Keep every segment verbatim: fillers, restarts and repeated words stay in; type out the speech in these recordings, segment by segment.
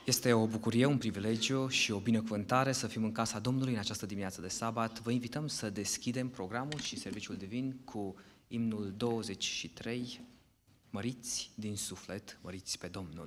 Este o bucurie, un privilegiu și o binecuvântare să fim în casa Domnului în această dimineață de sabat. Vă invităm să deschidem programul și serviciul divin cu imnul douăzeci și trei, Măriți din suflet, măriți pe Domnul.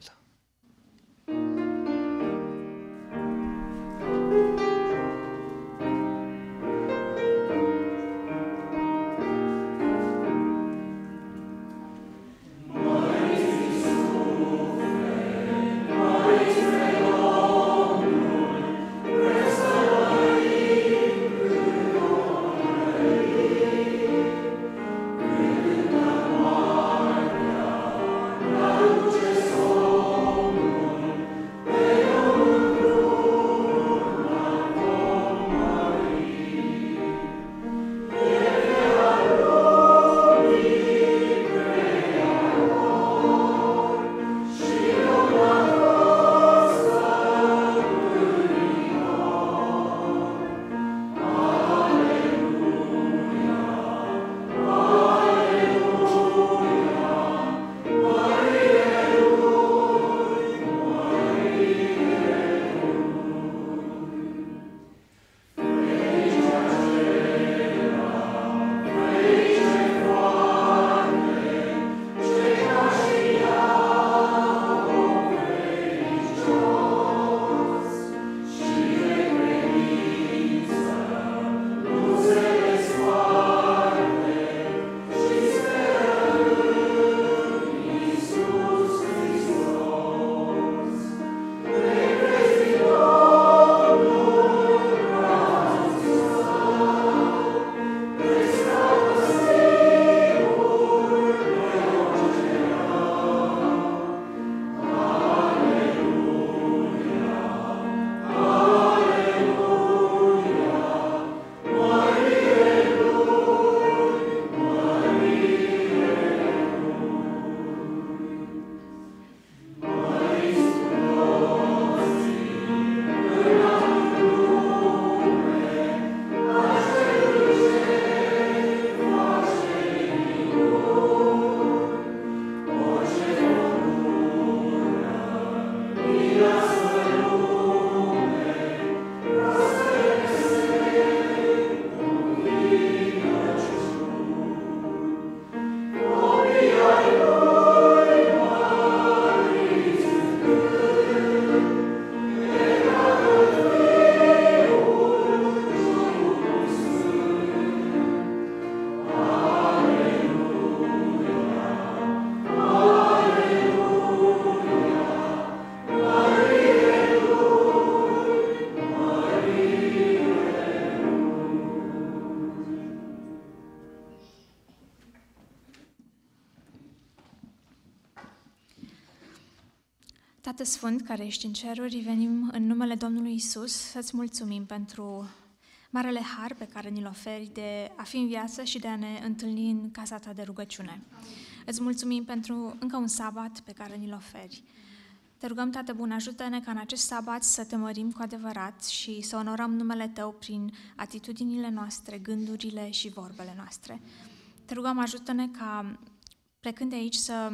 Tată Sfânt, care ești în ceruri, venim în numele Domnului Isus să-ți mulțumim pentru marele har pe care ni-l oferi de a fi în viață și de a ne întâlni în casa ta de rugăciune. Îți mulțumim pentru încă un sabat pe care ni-l oferi. Te rugăm, Tată bun, ajută-ne ca în acest sabat să te mărim cu adevărat și să onorăm numele Tău prin atitudinile noastre, gândurile și vorbele noastre. Te rugăm, ajută-ne ca plecând de aici să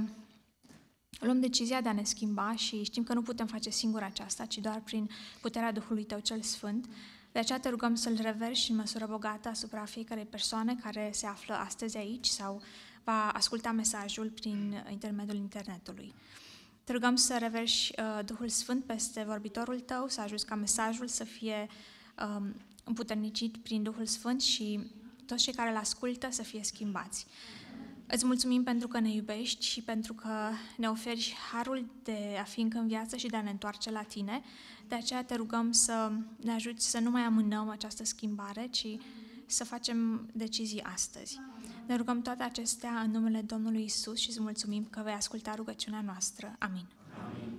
luăm decizia de a ne schimba și știm că nu putem face singur aceasta, ci doar prin puterea Duhului Tău cel Sfânt. De aceea te rugăm să-L reverși în măsură bogată asupra fiecărei persoane care se află astăzi aici sau va asculta mesajul prin intermediul internetului. Te rugăm să reverși uh, Duhul Sfânt peste vorbitorul Tău, să ajuți ca mesajul să fie um, împuternicit prin Duhul Sfânt și toți cei care îl ascultă să fie schimbați. Îți mulțumim pentru că ne iubești și pentru că ne oferi harul de a fi încă în viață și de a ne întoarce la Tine. De aceea te rugăm să ne ajuți să nu mai amânăm această schimbare, ci să facem decizii astăzi. Ne rugăm toate acestea în numele Domnului Isus și îți mulțumim că vei asculta rugăciunea noastră. Amin. Amin.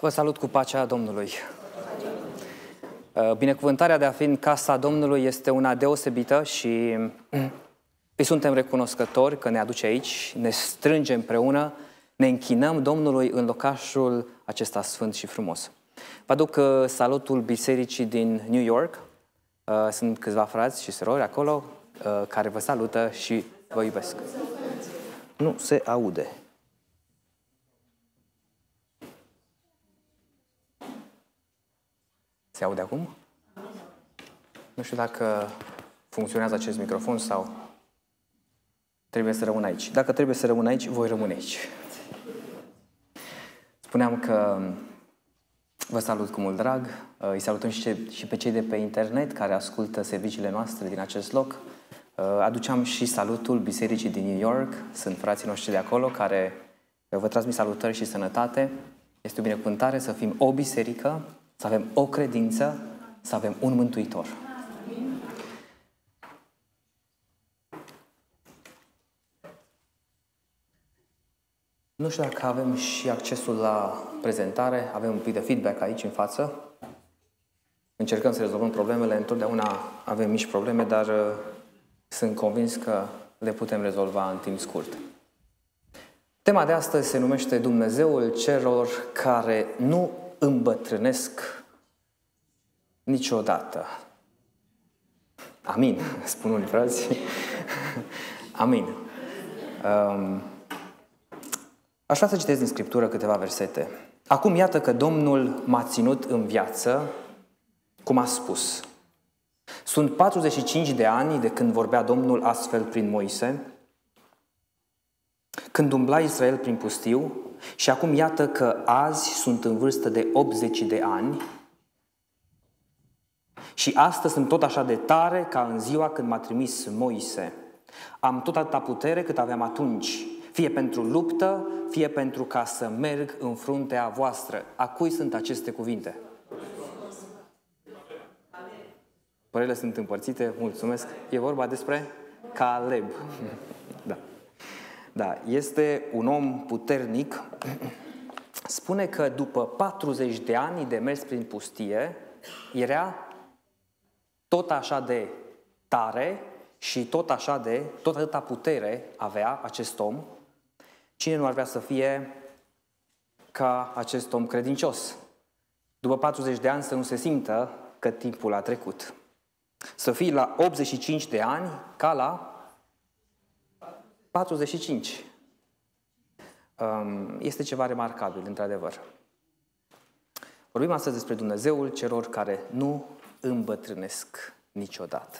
Vă salut cu pacea Domnului. Binecuvântarea de a fi în casa Domnului este una deosebită și îi suntem recunoscători că ne aduce aici, ne strângem împreună, ne închinăm Domnului în locașul acesta sfânt și frumos. Vă aduc salutul bisericii din New York. Sunt câțiva frați și surori acolo care vă salută și vă iubesc. Nu se aude. Se aude acum? Nu știu dacă funcționează acest microfon sau trebuie să rămân aici. Dacă trebuie să rămân aici, voi rămâne aici. Spuneam că vă salut cu mult drag. Îi salutăm și pe cei de pe internet care ascultă serviciile noastre din acest loc. Aduceam și salutul bisericii din New York. Sunt frații noștri de acolo care vă transmit salutări și sănătate. Este o binecuvântare să fim o biserică, să avem o credință, să avem un Mântuitor. Nu știu dacă avem și accesul la prezentare, avem un pic de feedback aici în față. Încercăm să rezolvăm problemele, întotdeauna avem mici probleme, dar uh, sunt convins că le putem rezolva în timp scurt. Tema de astăzi se numește Dumnezeul celor care nu îmbătrânesc niciodată. Amin, spun unii frați. Amin. Um, aș vrea să citesc din Scriptură câteva versete. Acum iată că Domnul m-a ținut în viață, cum a spus. Sunt patruzeci și cinci de ani de când vorbea Domnul astfel prin Moise, când umbla Israel prin pustiu, și acum iată că azi sunt în vârstă de optzeci de ani și astăzi sunt tot așa de tare ca în ziua când m-a trimis Moise. Am tot atâta putere cât aveam atunci, fie pentru luptă, fie pentru ca să merg în fruntea voastră. A cui sunt aceste cuvinte? Părerile sunt împărțite, mulțumesc. E vorba despre Caleb. Da. Da, este un om puternic. Spune că după patruzeci de ani de mers prin pustie, era tot așa de tare și tot așa de, tot atâta putere avea acest om. Cine nu ar vrea să fie ca acest om credincios? După patruzeci de ani să nu se simtă că timpul a trecut. Să fii la optzeci și cinci de ani ca la patruzeci și cinci. Este ceva remarcabil, într-adevăr. Vorbim astăzi despre Dumnezeul celor care nu îmbătrânesc niciodată.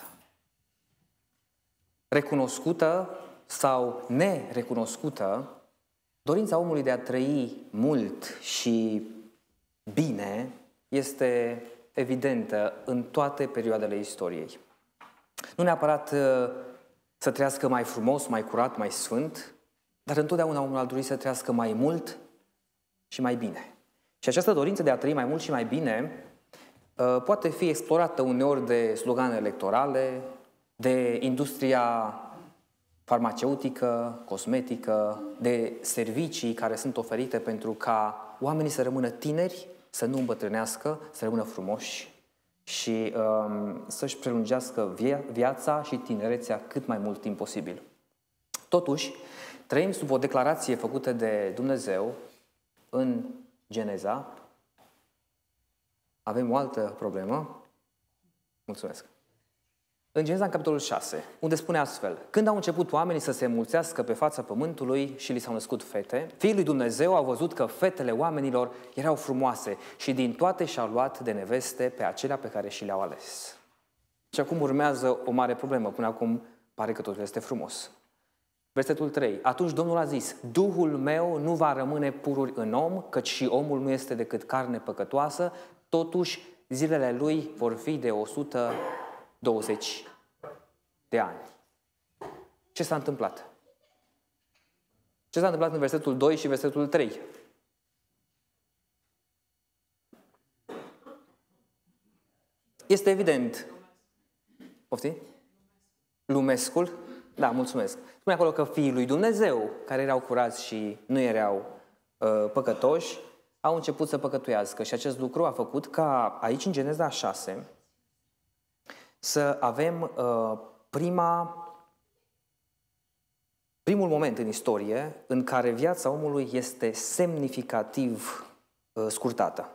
Recunoscută sau nerecunoscută, dorința omului de a trăi mult și bine este evidentă în toate perioadele istoriei. Nu neapărat să trăiască mai frumos, mai curat, mai sfânt, dar întotdeauna omul ar dori să trăiască mai mult și mai bine. Și această dorință de a trăi mai mult și mai bine poate fi explorată uneori de slogane electorale, de industria farmaceutică, cosmetică, de servicii care sunt oferite pentru ca oamenii să rămână tineri, să nu îmbătrânească, să rămână frumoși și um, să-și prelungească via- viața și tinerețea cât mai mult timp posibil. Totuși, trăim sub o declarație făcută de Dumnezeu în Geneza. Avem o altă problemă. Mulțumesc. În Geneza, în capitolul șase, unde spune astfel: când au început oamenii să se înmulțească pe fața pământului și li s-au născut fete, Fiul lui Dumnezeu a văzut că fetele oamenilor erau frumoase și din toate și-a luat de neveste pe acelea pe care și le-au ales. Și acum urmează o mare problemă. Până acum pare că totul este frumos. Versetul trei. Atunci Domnul a zis: Duhul meu nu va rămâne pururi în om, căci și omul nu este decât carne păcătoasă, totuși zilele lui vor fi de o sută douăzeci de ani. Ce s-a întâmplat? Ce s-a întâmplat în versetul doi și versetul trei? Este evident. Poftim? Lumescul? Da, mulțumesc. Spune acolo că fiii lui Dumnezeu, care erau curați și nu erau uh, păcătoși, au început să păcătuiască și acest lucru a făcut ca aici în Geneza șase să avem uh, prima, primul moment în istorie în care viața omului este semnificativ uh, scurtată.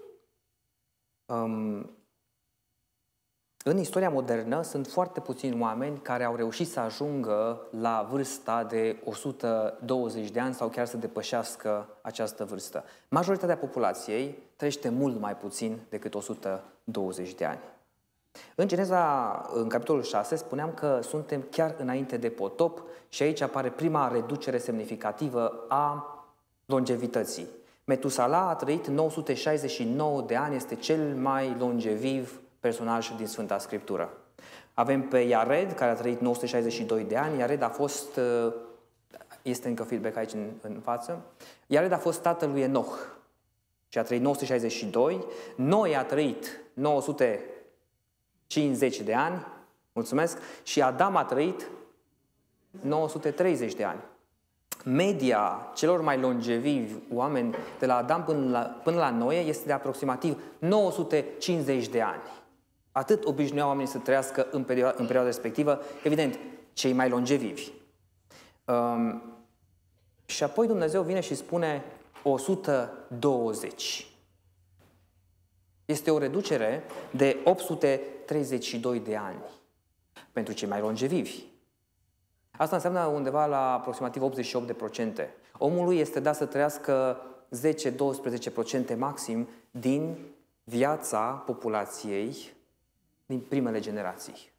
Um, În istoria modernă sunt foarte puțini oameni care au reușit să ajungă la vârsta de o sută douăzeci de ani sau chiar să depășească această vârstă. Majoritatea populației trăiește mult mai puțin decât o sută douăzeci de ani. În Geneza, în capitolul șase, spuneam că suntem chiar înainte de potop și aici apare prima reducere semnificativă a longevității. Metusala a trăit nouă sute șaizeci și nouă de ani, este cel mai longeviv personaj din Sfânta Scriptură. Avem pe Iared, care a trăit nouă sute șaizeci și doi de ani. Iared a fost, este încă feedback aici în, în față, Iared a fost tatăl lui Enoch și a trăit nouă sute șaizeci și doi. Noi a trăit nouă sute cincizeci de ani, mulțumesc, și Adam a trăit nouă sute treizeci de ani. Media celor mai longevivi oameni de la Adam până la, până la Noe este de aproximativ nouă sute cincizeci de ani. Atât obișnuiau oamenii să trăiască în perioada, în perioada respectivă, evident, cei mai longevivi. Um, și apoi Dumnezeu vine și spune o sută douăzeci. Este o reducere de opt sute treizeci și doi de ani pentru cei mai longevivi. Asta înseamnă undeva la aproximativ optzeci și opt de procente. Omului este dat să trăiască zece doisprezece la sută maxim din viața populației din primele generații.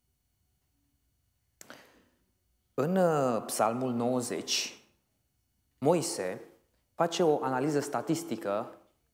În Psalmul nouăzeci, Moise face o analiză statistică.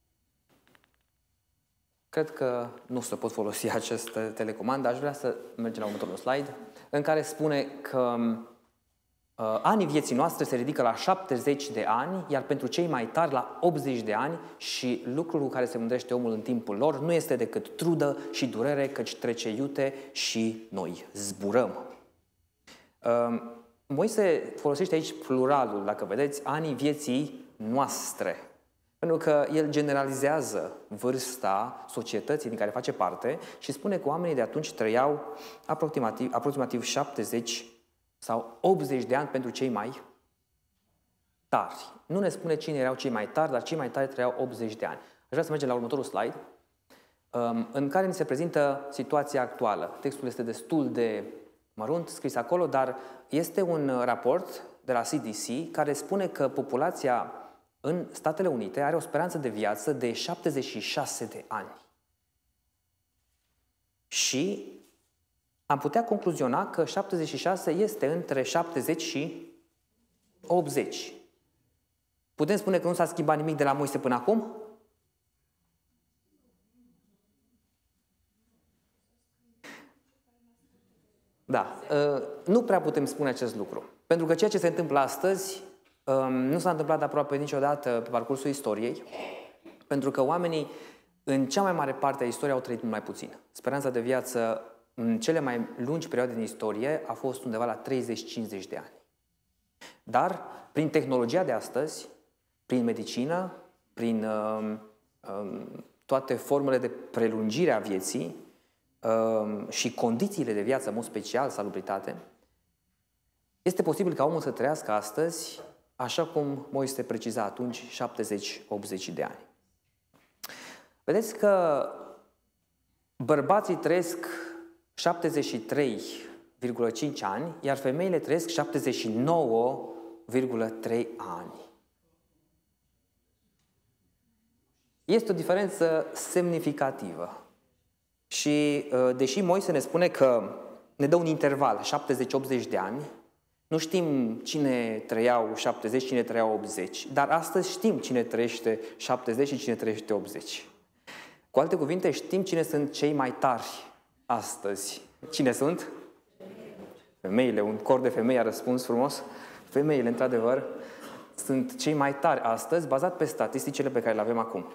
Cred că nu se pot folosi această telecomandă, aș vrea să mergem la următorul slide, în care spune că uh, anii vieții noastre se ridică la șaptezeci de ani, iar pentru cei mai tari la optzeci de ani, și lucrul cu care se mândrește omul în timpul lor nu este decât trudă și durere, căci trece iute și noi zburăm. Uh, Moise folosește aici pluralul, dacă vedeți, anii vieții noastre. Pentru că el generalizează vârsta societății din care face parte și spune că oamenii de atunci trăiau aproximativ, aproximativ șaptezeci sau optzeci de ani pentru cei mai tari. Nu ne spune cine erau cei mai tari, dar cei mai tari trăiau optzeci de ani. Aș vrea să mergem la următorul slide, în care ni se prezintă situația actuală. Textul este destul de mărunt scris acolo, dar este un raport de la C D C care spune că populația în Statele Unite are o speranță de viață de șaptezeci și șase de ani. Și am putea concluziona că șaptezeci și șase este între șaptezeci și optzeci. Putem spune că nu s-a schimbat nimic de la Moise până acum? Da, nu prea putem spune acest lucru. Pentru că ceea ce se întâmplă astăzi nu s-a întâmplat aproape niciodată pe parcursul istoriei, pentru că oamenii în cea mai mare parte a istoriei au trăit mult mai puțin. Speranța de viață în cele mai lungi perioade din istorie a fost undeva la treizeci cincizeci de ani. Dar prin tehnologia de astăzi, prin medicină, prin uh, uh, toate formele de prelungire a vieții uh, și condițiile de viață, în mod special, salubritate, este posibil ca omul să trăiască astăzi așa cum Moise preciza atunci, șaptezeci optzeci de ani. Vedeți că bărbații trăiesc șaptezeci și trei virgulă cinci ani, iar femeile trăiesc șaptezeci și nouă virgulă trei ani. Este o diferență semnificativă. Și deși Moise ne spune că ne dă un interval, șaptezeci optzeci de ani, nu știm cine trăiau șaptezeci, cine trăiau optzeci, dar astăzi știm cine trăiește șaptezeci și cine trăiește optzeci. Cu alte cuvinte, știm cine sunt cei mai tari astăzi. Cine sunt? Femeile. Un cor de femei a răspuns frumos. Femeile, într-adevăr, sunt cei mai tari astăzi, bazat pe statisticile pe care le avem acum.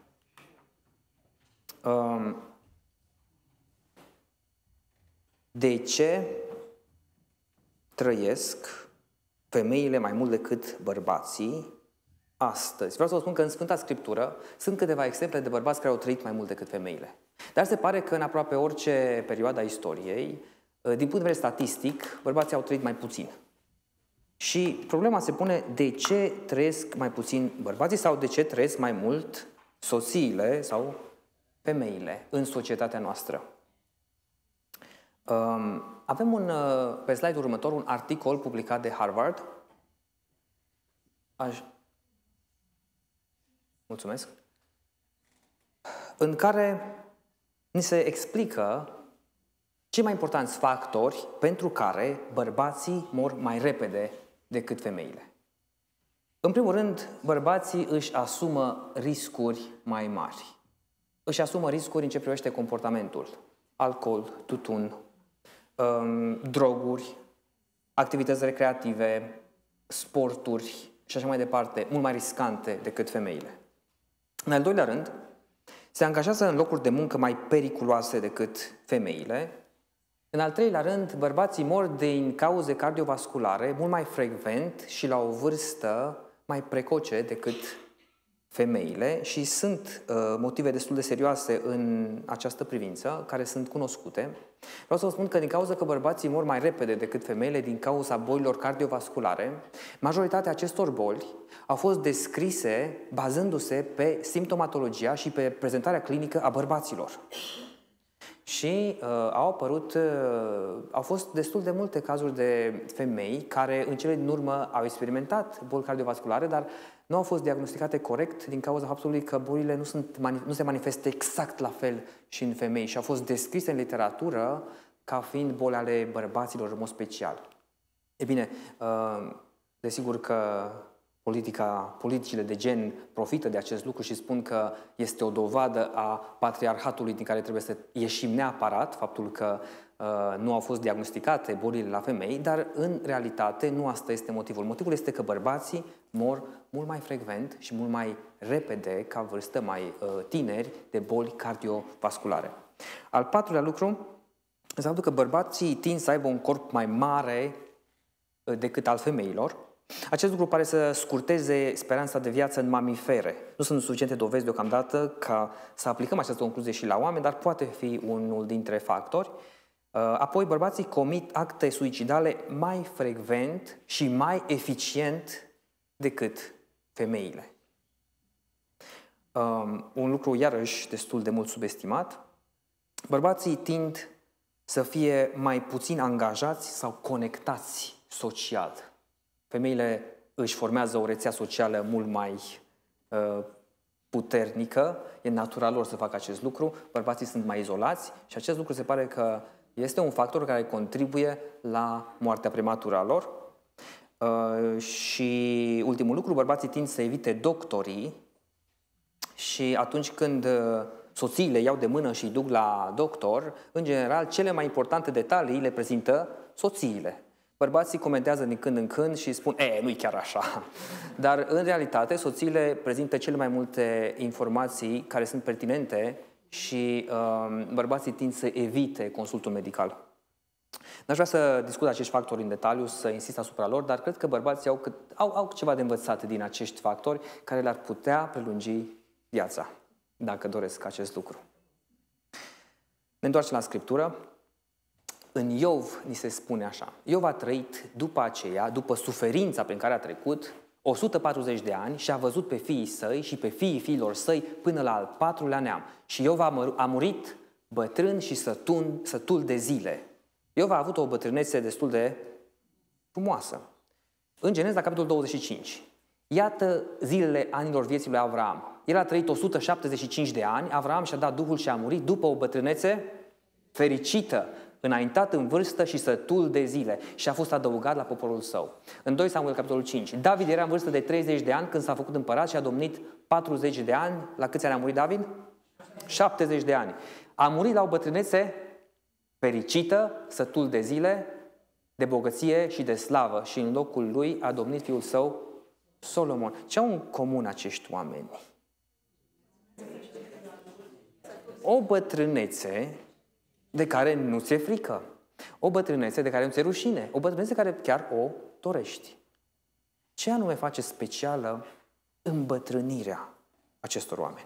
De ce trăiesc femeile mai mult decât bărbații astăzi. Vreau să vă spun că în Sfânta Scriptură sunt câteva exemple de bărbați care au trăit mai mult decât femeile. Dar se pare că în aproape orice perioadă a istoriei, din punct de vedere statistic, bărbații au trăit mai puțin. Și problema se pune de ce trăiesc mai puțin bărbații sau de ce trăiesc mai mult soțiile sau femeile în societatea noastră. Avem un, pe slide-ul următor un articol publicat de Harvard. Aș... Mulțumesc. În care ni se explică cei mai importanți factori pentru care bărbații mor mai repede decât femeile. În primul rând, bărbații își asumă riscuri mai mari. Își asumă riscuri în ce privește comportamentul. Alcool, tutun, droguri, activități recreative, sporturi și așa mai departe, mult mai riscante decât femeile. În al doilea rând, se angajează în locuri de muncă mai periculoase decât femeile. În al treilea rând, bărbații mor din cauze cardiovasculare mult mai frecvent și la o vârstă mai precoce decât femeile și sunt uh, motive destul de serioase în această privință, care sunt cunoscute. Vreau să vă spun că din cauza că bărbații mor mai repede decât femeile din cauza bolilor cardiovasculare, majoritatea acestor boli au fost descrise bazându-se pe simptomatologia și pe prezentarea clinică a bărbaților. Și uh, au apărut, uh, au fost destul de multe cazuri de femei care în cele din urmă au experimentat boli cardiovasculare, dar nu au fost diagnosticate corect din cauza faptului că bolile nu, sunt, nu se manifestă exact la fel și în femei și au fost descrise în literatură ca fiind boli ale bărbaților în mod special. E bine, uh, desigur că Politica, politicile de gen profită de acest lucru și spun că este o dovadă a patriarhatului din care trebuie să ieșim neapărat, faptul că uh, nu au fost diagnosticate bolile la femei, dar în realitate nu asta este motivul. Motivul este că bărbații mor mult mai frecvent și mult mai repede, ca vârstă mai uh, tineri, de boli cardiovasculare. Al patrulea lucru înseamnă că bărbații tind să aibă un corp mai mare uh, decât al femeilor. Acest lucru pare să scurteze speranța de viață în mamifere. Nu sunt suficiente dovezi deocamdată ca să aplicăm această concluzie și la oameni, dar poate fi unul dintre factori. Apoi, bărbații comit acte suicidale mai frecvent și mai eficient decât femeile. Un lucru, iarăși, destul de mult subestimat. Bărbații tind să fie mai puțin angajați sau conectați social. Femeile își formează o rețea socială mult mai uh, puternică, e natural lor să facă acest lucru, bărbații sunt mai izolați și acest lucru se pare că este un factor care contribuie la moartea prematură a lor. Uh, și ultimul lucru, bărbații tind să evite doctorii și atunci când uh, soțiile iau de mână și îi duc la doctor, în general, cele mai importante detalii le prezintă soțiile. Bărbații comentează din când în când și spun, e, nu-i chiar așa. Dar, în realitate, soțiile prezintă cele mai multe informații care sunt pertinente și uh, bărbații tind să evite consultul medical. N-aș vrea să discut acești factori în detaliu, să insist asupra lor, dar cred că bărbații au, au, au ceva de învățat din acești factori care le-ar putea prelungi viața, dacă doresc acest lucru. Ne întoarcem la Scriptură. În Iov ni se spune așa, Iov a trăit după aceea, după suferința prin care a trecut, o sută patruzeci de ani și a văzut pe fiii săi și pe fiii fiilor săi până la al patrulea neam. Și Iov a, a murit bătrân și sătun, sătul de zile. Iov a avut o bătrânețe destul de frumoasă. În Geneza, capitolul douăzeci și cinci. Iată zilele anilor vieții lui Avraam. El a trăit o sută șaptezeci și cinci de ani, Avraam și-a dat Duhul și a murit după o bătrânețe fericită, înaintat în vârstă și sătul de zile și a fost adăugat la poporul său. În doi Samuel, capitolul cinci. David era în vârstă de treizeci de ani când s-a făcut împărat și a domnit patruzeci de ani. La câți ani a murit David? șaptezeci de ani. A murit la o bătrânețe fericită, sătul de zile, de bogăție și de slavă și în locul lui a domnit fiul său Solomon. Ce au în comun acești oameni? O bătrânețe de care nu ți-e frică. O bătrânețe de care nu ți-e rușine. O bătrânețe care chiar o dorești. Ce anume face specială îmbătrânirea acestor oameni.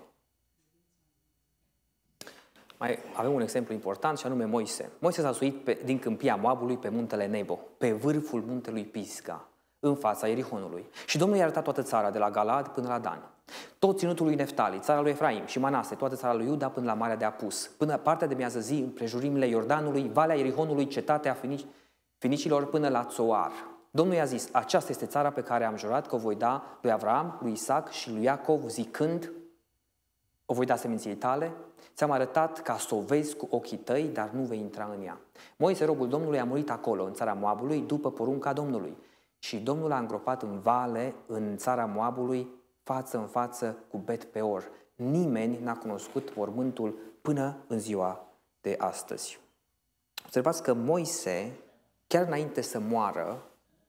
Mai avem un exemplu important și anume Moise. Moise s-a suit pe, din câmpia Moabului pe muntele Nebo, pe vârful muntelui Pisga, în fața Ierihonului. Și Domnul i-a arătat toată țara, de la Galad până la Dan. Tot ținutul lui Neftali, țara lui Efraim și Manase, toată țara lui Iuda până la Marea de Apus, până partea de miază zi, împrejurimile Iordanului, Valea Ierihonului, cetatea Finici, Finicilor până la Țoar. Domnul i-a zis, aceasta este țara pe care am jurat că o voi da lui Avram, lui Isaac și lui Iacov, zicând, o voi da seminției tale. Ți-am arătat ca să o vezi cu ochii tăi, dar nu vei intra în ea. Moise, robul Domnului, a murit acolo, în țara Moabului, după porunca Domnului. Și Domnul l-a îngropat în vale, în țara Moabului, față în față cu Bet Peor. Nimeni n-a cunoscut mormântul până în ziua de astăzi. Observați că Moise, chiar înainte să moară,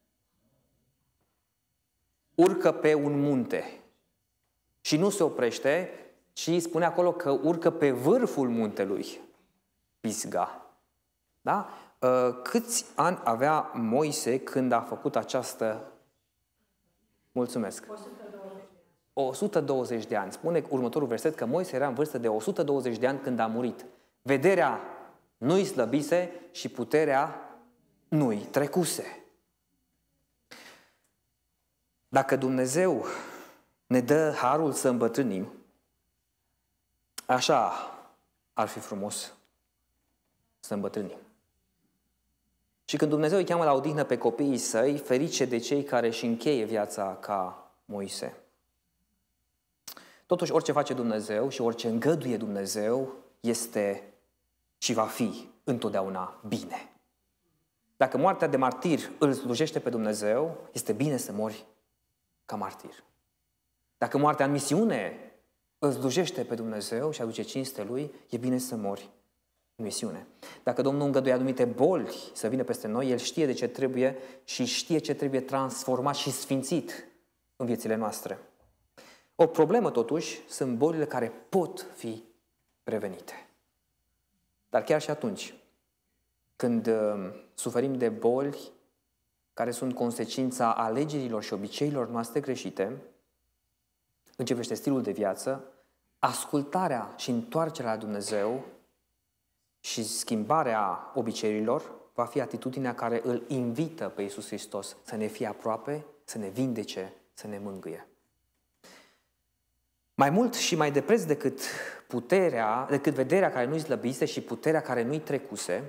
urcă pe un munte și nu se oprește, ci spune acolo că urcă pe vârful muntelui Pisga. Da? Câți ani avea Moise când a făcut această... Mulțumesc. o sută douăzeci de ani. Spune următorul verset că Moise era în vârstă de o sută douăzeci de ani când a murit. Vederea nu-i slăbise și puterea nu-i trecuse. Dacă Dumnezeu ne dă harul să îmbătrânim, așa ar fi frumos să îmbătrânim. Și când Dumnezeu îi cheamă la odihnă pe copiii săi, ferice de cei care își încheie viața ca Moise. Totuși, orice face Dumnezeu și orice îngăduie Dumnezeu este și va fi întotdeauna bine. Dacă moartea de martir îl slujește pe Dumnezeu, este bine să mori ca martir. Dacă moartea în misiune îl slujește pe Dumnezeu și aduce cinste Lui, e bine să mori în misiune. Dacă Domnul îngăduie anumite boli să vină peste noi, El știe de ce trebuie și știe ce trebuie transformat și sfințit în viețile noastre. O problemă, totuși, sunt bolile care pot fi prevenite. Dar chiar și atunci, când uh, suferim de boli care sunt consecința alegerilor și obiceiilor noastre greșite, începește stilul de viață, ascultarea și întoarcerea la Dumnezeu și schimbarea obiceiurilor va fi atitudinea care îl invită pe Iisus Hristos să ne fie aproape, să ne vindece, să ne mângâie. Mai mult și mai de preț decât puterea, decât vederea care nu-i slăbise și puterea care nu-i trecuse,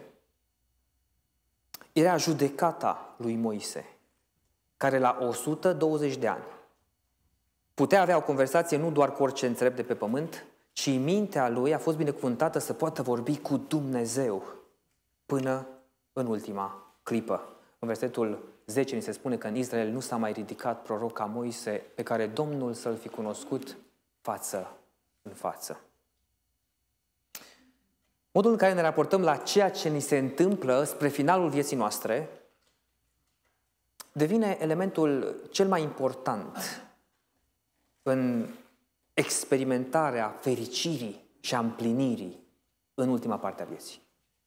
era judecata lui Moise, care la o sută douăzeci de ani putea avea o conversație nu doar cu orice înțelept de pe pământ, ci mintea lui a fost binecuvântată să poată vorbi cu Dumnezeu până în ultima clipă. În versetul zece ni se spune că în Israel nu s-a mai ridicat proroc ca Moise, pe care Domnul să-l fi cunoscut față în față. Modul în care ne raportăm la ceea ce ni se întâmplă spre finalul vieții noastre devine elementul cel mai important în experimentarea fericirii și a împlinirii în ultima parte a vieții.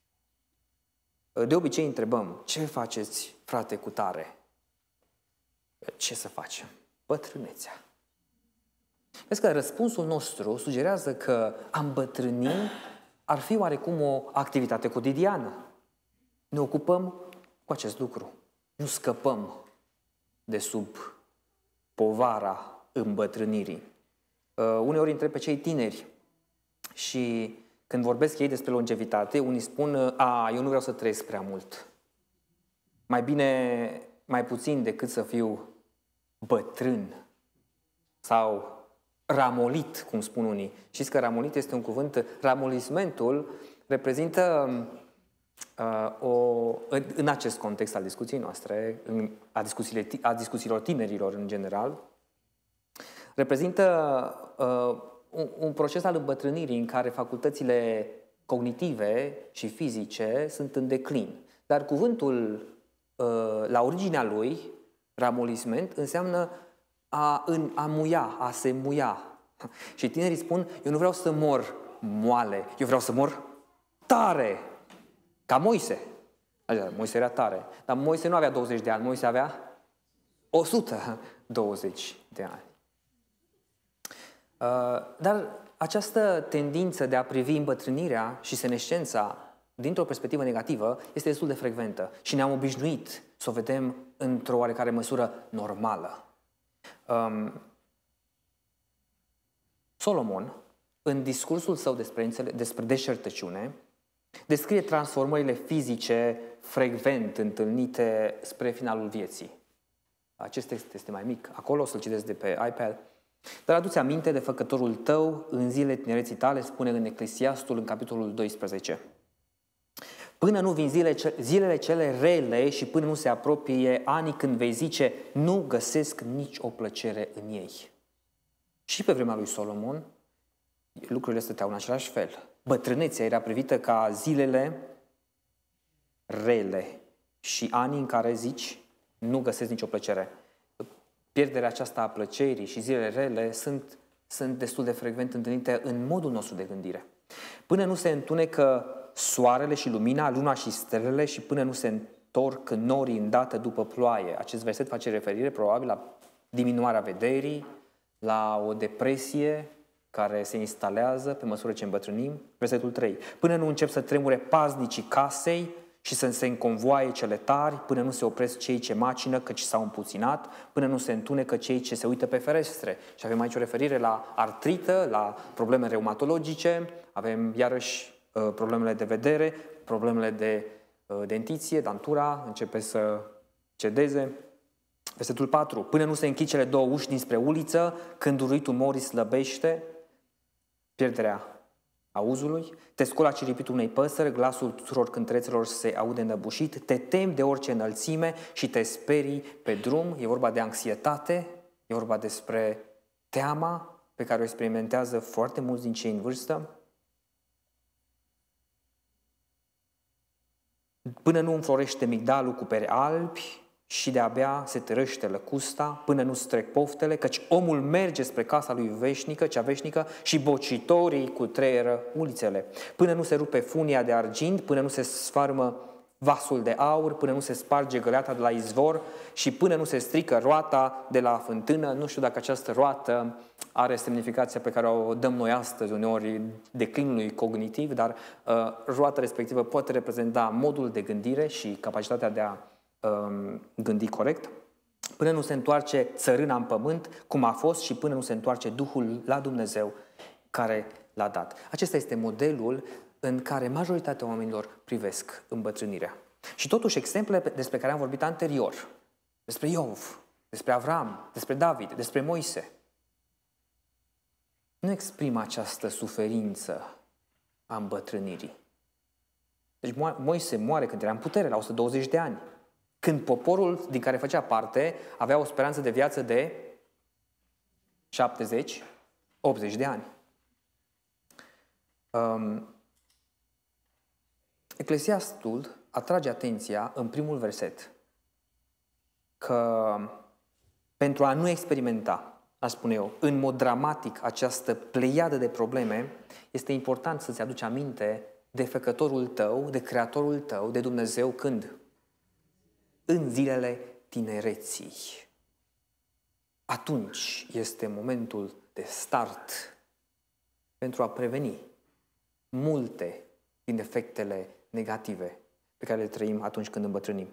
De obicei întrebăm, ce faceți, frate, cu tare? Ce să facem? Bătrânețea. Vezi că răspunsul nostru sugerează că a îmbătrâni ar fi oarecum o activitate cotidiană. Ne ocupăm cu acest lucru. Nu scăpăm de sub povara îmbătrânirii. Uh, uneori întreb pe cei tineri și când vorbesc ei despre longevitate, unii spun, a, eu nu vreau să trăiesc prea mult. Mai bine, mai puțin decât să fiu bătrân sau ramolit, cum spun unii. Știți că ramolit este un cuvânt, ramolismentul reprezintă uh, o, în, în acest context al discuției noastre, în, a, a discuțiilor tinerilor în general, reprezintă uh, un, un proces al îmbătrânirii în care facultățile cognitive și fizice sunt în declin. Dar cuvântul, uh, la originea lui, ramolisment, înseamnă a, în, a muia, a se muia. Și tinerii spun, eu nu vreau să mor moale, eu vreau să mor tare, ca Moise. Așa, Moise era tare, dar Moise nu avea douăzeci de ani, Moise avea o sută douăzeci de ani. Dar această tendință de a privi îmbătrânirea și senescența dintr-o perspectivă negativă este destul de frecventă și ne-am obișnuit să o vedem într-o oarecare măsură normală. Um, Solomon, în discursul său despre, despre deșertăciune, descrie transformările fizice frecvent întâlnite spre finalul vieții. Acest text este mai mic, acolo o să-l citesc de pe iPad. Dar adu-ți aminte de făcătorul tău în zilele tinereții tale, spune în Eclesiastul, în capitolul doisprezece. Până nu vin zile, zilele cele rele și până nu se apropie anii când vei zice, nu găsesc nici o plăcere în ei. Și pe vremea lui Solomon, lucrurile stăteau în același fel. Bătrânețea era privită ca zilele rele și anii în care zici, nu găsesc nicio plăcere. Pierderea aceasta a plăcerii și zilele rele sunt, sunt destul de frecvent întâlnite în modul nostru de gândire. Până nu se întunecă soarele și lumina, luna și stelele și până nu se întorc norii îndată după ploaie. Acest verset face referire probabil la diminuarea vederii, la o depresie care se instalează pe măsură ce îmbătrânim. Versetul trei. Până nu încep să tremure paznicii casei și să se înconvoaie cele tari, până nu se opresc cei ce macină, căci s-au împuținat, până nu se întunecă cei ce se uită pe ferestre. Și avem aici o referire la artrită, la probleme reumatologice, avem iarăși problemele de vedere, problemele de dentiție, dantura, începe să cedeze. Versetul patru. Până nu se închid cele două uși dinspre uliță, când uruitul morii slăbește, pierderea auzului, te scola ciripitul unei păsări, glasul tuturor cântărețelor se aude înăbușit, te temi de orice înălțime și te sperii pe drum. E vorba de anxietate, e vorba despre teama pe care o experimentează foarte mulți din cei în vârstă. Până nu înflorește migdalul cu pere albi și de-abia se tărăște lăcusta, până nu strec poftele, căci omul merge spre casa lui veșnică, cea veșnică, și bocitorii cutreieră ulițele. Până nu se rupe funia de argint, până nu se sfarmă vasul de aur, până nu se sparge găleata de la izvor și până nu se strică roata de la fântână. Nu știu dacă această roată are semnificația pe care o dăm noi astăzi, uneori declinului cognitiv, dar uh, roata respectivă poate reprezenta modul de gândire și capacitatea de a um, gândi corect. Până nu se întoarce țărâna în pământ, cum a fost, și până nu se întoarce Duhul la Dumnezeu care l-a dat. Acesta este modelul în care majoritatea oamenilor privesc îmbătrânirea. Și totuși exemplele despre care am vorbit anterior, despre Iov, despre Avram, despre David, despre Moise, nu exprimă această suferință a îmbătrânirii. Deci Moise moare când era în putere, la o sută douăzeci de ani, când poporul din care făcea parte avea o speranță de viață de șaptezeci optzeci de ani. Um, Eclesiastul atrage atenția în primul verset că pentru a nu experimenta, aș spune eu, în mod dramatic această pleiadă de probleme, este important să-ți aduci aminte de făcătorul tău, de creatorul tău, de Dumnezeu, când? În zilele tinereții. Atunci este momentul de start pentru a preveni multe din efectele negative pe care le trăim atunci când îmbătrânim.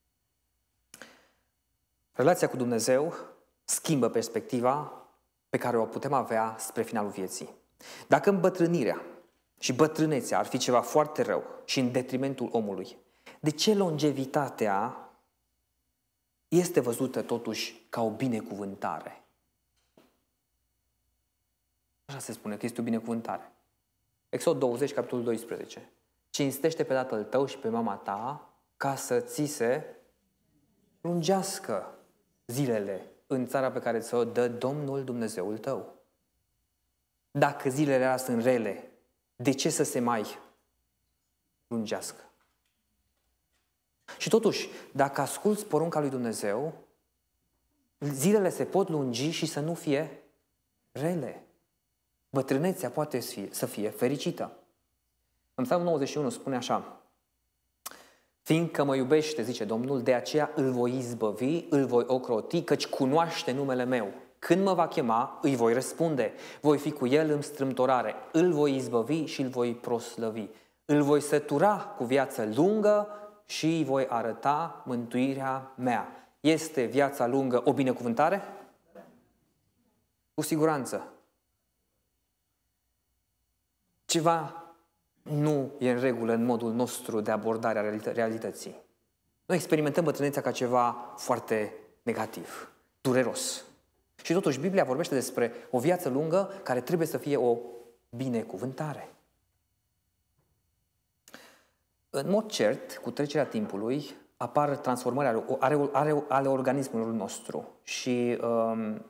Relația cu Dumnezeu schimbă perspectiva pe care o putem avea spre finalul vieții. Dacă îmbătrânirea și bătrânețea ar fi ceva foarte rău și în detrimentul omului, de ce longevitatea este văzută totuși ca o binecuvântare? Așa se spune, că este o binecuvântare. Exod douăzeci, capitolul doisprezece. Cinstește pe tatăl tău și pe mama ta ca să ți se lungească zilele în țara pe care ți-o dă Domnul Dumnezeul tău. Dacă zilele astea sunt rele, de ce să se mai lungească? Și totuși, dacă asculți porunca lui Dumnezeu, zilele se pot lungi și să nu fie rele. Bătrânețea poate să fie fericită. În Psalmul nouăzeci și unu spune așa: fiindcă mă iubește, zice Domnul, de aceea îl voi izbăvi, îl voi ocroti, căci cunoaște numele meu. Când mă va chema, îi voi răspunde. Voi fi cu el în strâmtorare. Îl voi izbăvi și îl voi proslăvi. Îl voi sătura cu viață lungă și îi voi arăta mântuirea mea. Este viața lungă o binecuvântare? Cu siguranță. Ceva nu e în regulă în modul nostru de abordare a realității. Noi experimentăm bătrânețea ca ceva foarte negativ, dureros. Și totuși Biblia vorbește despre o viață lungă care trebuie să fie o binecuvântare. În mod cert, cu trecerea timpului, apar transformări ale, ale, ale, ale organismului nostru. Și um,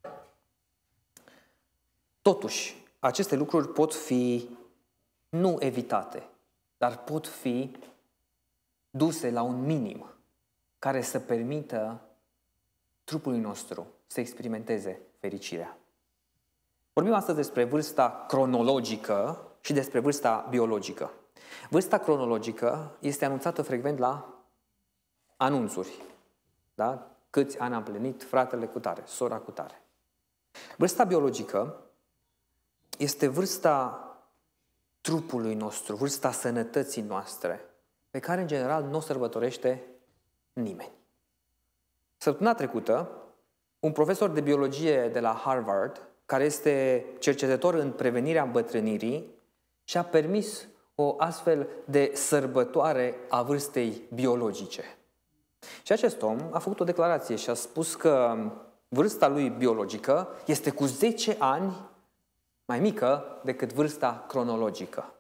totuși, aceste lucruri pot fi nu evitate, dar pot fi duse la un minim care să permită trupului nostru să experimenteze fericirea. Vorbim astăzi despre vârsta cronologică și despre vârsta biologică. Vârsta cronologică este anunțată frecvent la anunțuri. Da? Câți ani a împlinit fratele cu tare, sora cu tare. Vârsta biologică este vârsta trupului nostru, vârsta sănătății noastre, pe care în general nu o sărbătorește nimeni. Săptămâna trecută, un profesor de biologie de la Harvard, care este cercetător în prevenirea îmbătrânirii, și-a permis o astfel de sărbătoare a vârstei biologice. Și acest om a făcut o declarație și a spus că vârsta lui biologică este cu zece ani mai mică decât vârsta cronologică.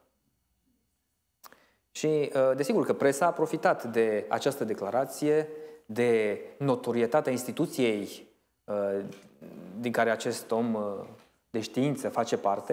Și desigur că presa a profitat de această declarație, de notorietatea instituției din care acest om de știință face parte,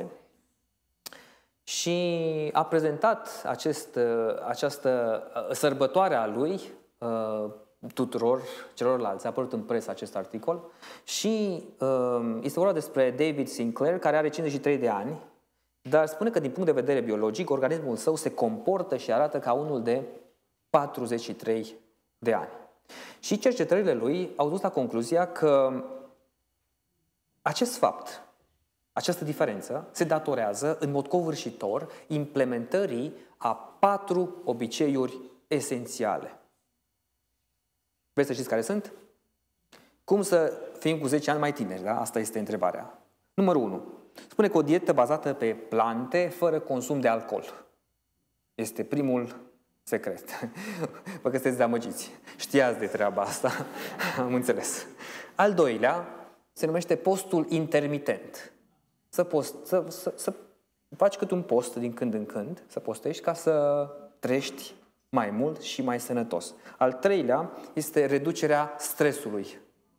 și a prezentat acest, această sărbătoare a lui tuturor celorlalți. A apărut în presă acest articol și este vorba despre David Sinclair, care are cincizeci și trei de ani, dar spune că din punct de vedere biologic, organismul său se comportă și arată ca unul de patruzeci și trei de ani. Și cercetările lui au dus la concluzia că acest fapt, această diferență, se datorează în mod covârșitor implementării a patru obiceiuri esențiale. Vreți să știți care sunt? Cum să fim cu zece ani mai tineri, da? Asta este întrebarea. Numărul unu. Spune că o dietă bazată pe plante, fără consum de alcool. Este primul secret. Vă că sunteți dezamăgiți. Știați de treaba asta. Am înțeles. Al doilea se numește postul intermitent. Să, post, să, să, să faci cât un post din când în când, să postești ca să trăiești mai mult și mai sănătos. Al treilea este reducerea stresului.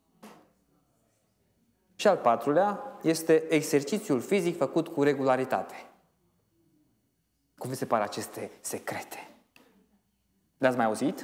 Și al patrulea este exercițiul fizic făcut cu regularitate. Cum vi se pare aceste secrete? Le-ați mai auzit?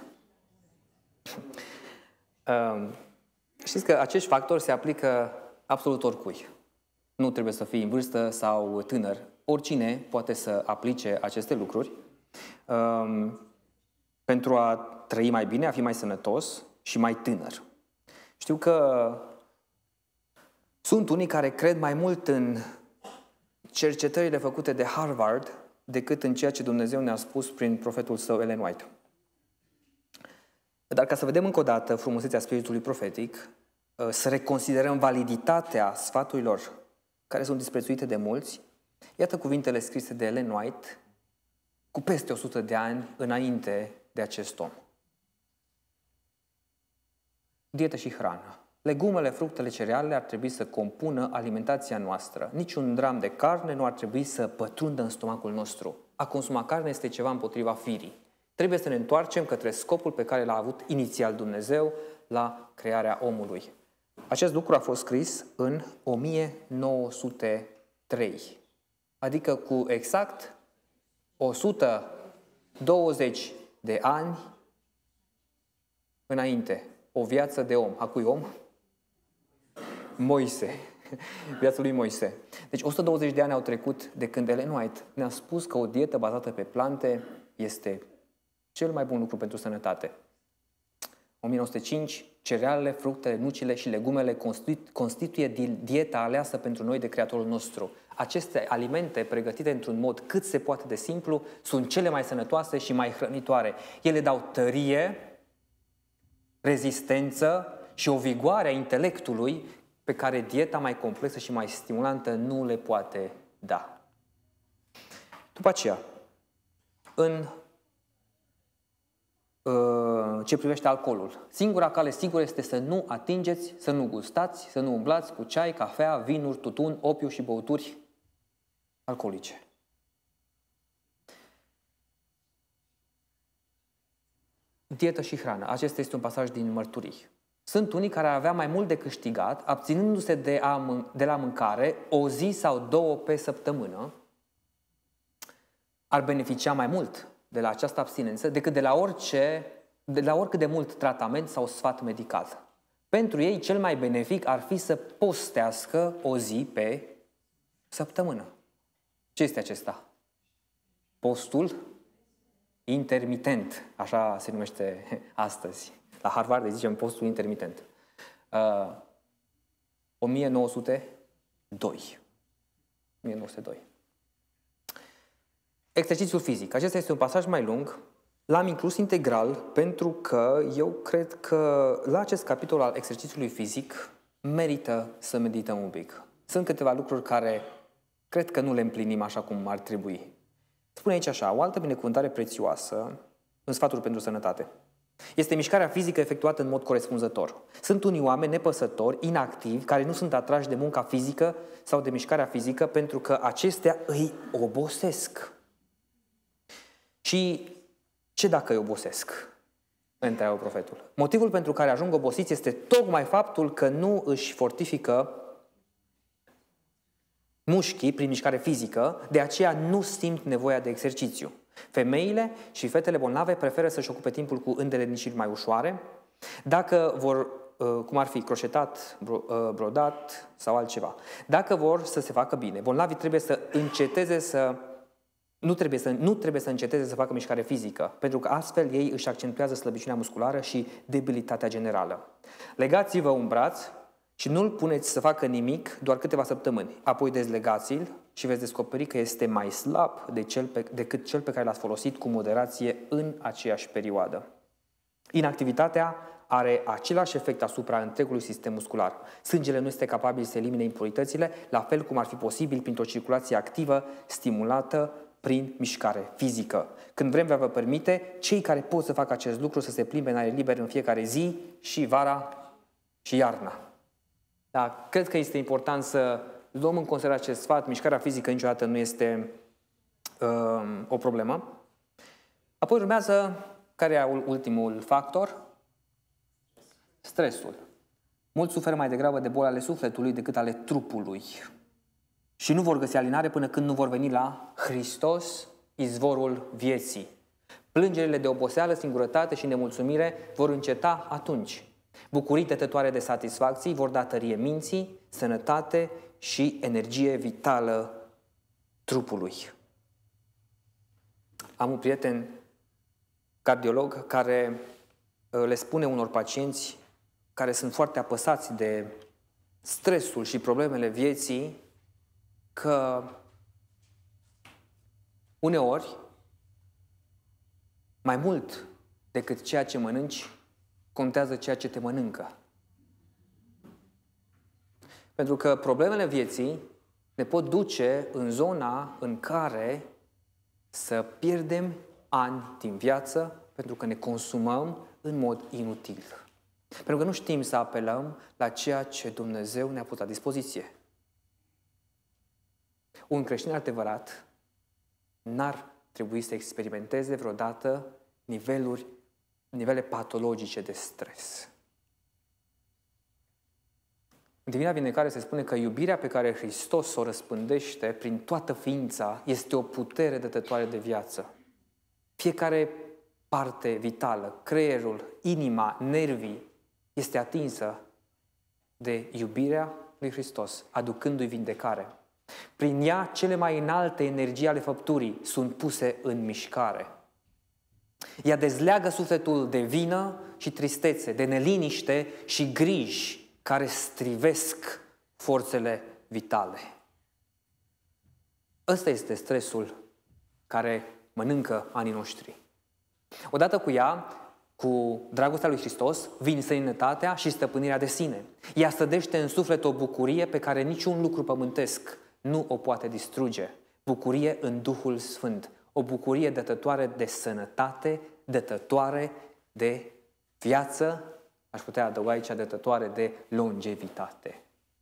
Știți că acești factori se aplică absolut oricui. Nu trebuie să fii în vârstă sau tânăr. Oricine poate să aplice aceste lucruri um, pentru a trăi mai bine, a fi mai sănătos și mai tânăr. Știu că sunt unii care cred mai mult în cercetările făcute de Harvard decât în ceea ce Dumnezeu ne-a spus prin profetul său Ellen White. Dar ca să vedem încă o dată frumusețea spiritului profetic, să reconsiderăm validitatea sfaturilor care sunt disprețuite de mulți, iată cuvintele scrise de Ellen White cu peste o sută de ani înainte de acest om. Dietă și hrană. Legumele, fructele, cerealele ar trebui să compună alimentația noastră. Niciun dram de carne nu ar trebui să pătrundă în stomacul nostru. A consuma carne este ceva împotriva firii. Trebuie să ne întoarcem către scopul pe care l-a avut inițial Dumnezeu la crearea omului. Acest lucru a fost scris în o mie nouă sute trei, adică cu exact o sută douăzeci de ani înainte. O viață de om. A cui om? Moise. Viața lui Moise. Deci o sută douăzeci de ani au trecut de când Ellen White ne-a spus că o dietă bazată pe plante este cel mai bun lucru pentru sănătate. o mie nouă sute cinci, cerealele, fructele, nucile și legumele constituie dieta aleasă pentru noi de Creatorul nostru. Aceste alimente, pregătite într-un mod cât se poate de simplu, sunt cele mai sănătoase și mai hrănitoare. Ele dau tărie, rezistență și o vigoare a intelectului pe care dieta mai complexă și mai stimulantă nu le poate da. După aceea, în ce privește alcoolul, singura cale sigură este să nu atingeți, să nu gustați, să nu umblați cu ceai, cafea, vinuri, tutun, opiu și băuturi alcoolice. Dietă și hrană. Acesta este un pasaj din Mărturii. Sunt unii care ar avea mai mult de câștigat, abținându-se de, a, de la mâncare o zi sau două pe săptămână, ar beneficia mai mult de la această abstinență decât de la orice, de la oricât de mult tratament sau sfat medical. Pentru ei, cel mai benefic ar fi să postească o zi pe săptămână. Ce este acesta? Postul intermitent, așa se numește astăzi. La Harvard îi zicem postul intermitent. Uh, o mie nouă sute doi. o mie nouă sute doi. Exercițiul fizic. Acesta este un pasaj mai lung. L-am inclus integral pentru că eu cred că la acest capitol al exercițiului fizic merită să medităm un pic. Sunt câteva lucruri care cred că nu le împlinim așa cum ar trebui. Spune aici așa, o altă binecuvântare prețioasă în sfaturi pentru sănătate este mișcarea fizică efectuată în mod corespunzător. Sunt unii oameni nepăsători, inactivi, care nu sunt atrași de munca fizică sau de mișcarea fizică pentru că acestea îi obosesc. Și ce dacă îi obosesc? Întreabă profetul. Motivul pentru care ajung obosiți este tocmai faptul că nu își fortifică mușchii prin mișcare fizică, de aceea nu simt nevoia de exercițiu. Femeile și fetele bolnave preferă să-și ocupe timpul cu îndeletniciri mai ușoare, dacă vor, cum ar fi croșetat, brodat sau altceva. Dacă vor să se facă bine, bolnavii trebuie să înceteze să Nu trebuie, să, nu trebuie să înceteze să facă mișcare fizică, pentru că astfel ei își accentuează slăbiciunea musculară și debilitatea generală. Legați-vă un braț și nu-l puneți să facă nimic doar câteva săptămâni. Apoi dezlegați-l și veți descoperi că este mai slab de cel pe, decât cel pe care l-ați folosit cu moderație în aceeași perioadă. Inactivitatea are același efect asupra întregului sistem muscular. Sângele nu este capabil să elimine impuritățile, la fel cum ar fi posibil printr-o circulație activă, stimulată prin mișcare fizică. Când vremea vă permite, cei care pot să facă acest lucru să se plimbe în aer liber în fiecare zi și vara și iarna. Da, cred că este important să luăm în considerare acest sfat. Mișcarea fizică niciodată nu este uh, o problemă. Apoi urmează, care e ultimul factor? Stresul. Mulți suferă mai degrabă de boli ale sufletului decât ale trupului. Și nu vor găsi alinare până când nu vor veni la Hristos, izvorul vieții. Plângerile de oboseală, singurătate și nemulțumire vor înceta atunci. Bucurii tătătoare de satisfacții vor da tărie minții, sănătate și energie vitală trupului. Am un prieten cardiolog care le spune unor pacienți care sunt foarte apăsați de stresul și problemele vieții că uneori, mai mult decât ceea ce mănânci, contează ceea ce te mănâncă. Pentru că problemele vieții ne pot duce în zona în care să pierdem ani din viață pentru că ne consumăm în mod inutil. Pentru că nu știm să apelăm la ceea ce Dumnezeu ne-a pus la dispoziție. Un creștin adevărat n-ar trebui să experimenteze vreodată niveluri, nivele patologice de stres. În Divina Vindecare se spune că iubirea pe care Hristos o răspândește prin toată ființa este o putere dătătoare de viață. Fiecare parte vitală, creierul, inima, nervii, este atinsă de iubirea lui Hristos, aducându-i vindecare. Prin ea, cele mai înalte energii ale făpturii sunt puse în mișcare. Ea dezleagă sufletul de vină și tristețe, de neliniște și griji care strivesc forțele vitale. Ăsta este stresul care mănâncă anii noștri. Odată cu ea, cu dragostea lui Hristos, vin seninătatea și stăpânirea de sine. Ea sădește în suflet o bucurie pe care niciun lucru pământesc nu o poate distruge. Bucurie în Duhul Sfânt. O bucurie dătătoare de sănătate, dătătoare de viață, aș putea adăuga aici dătătoare de longevitate.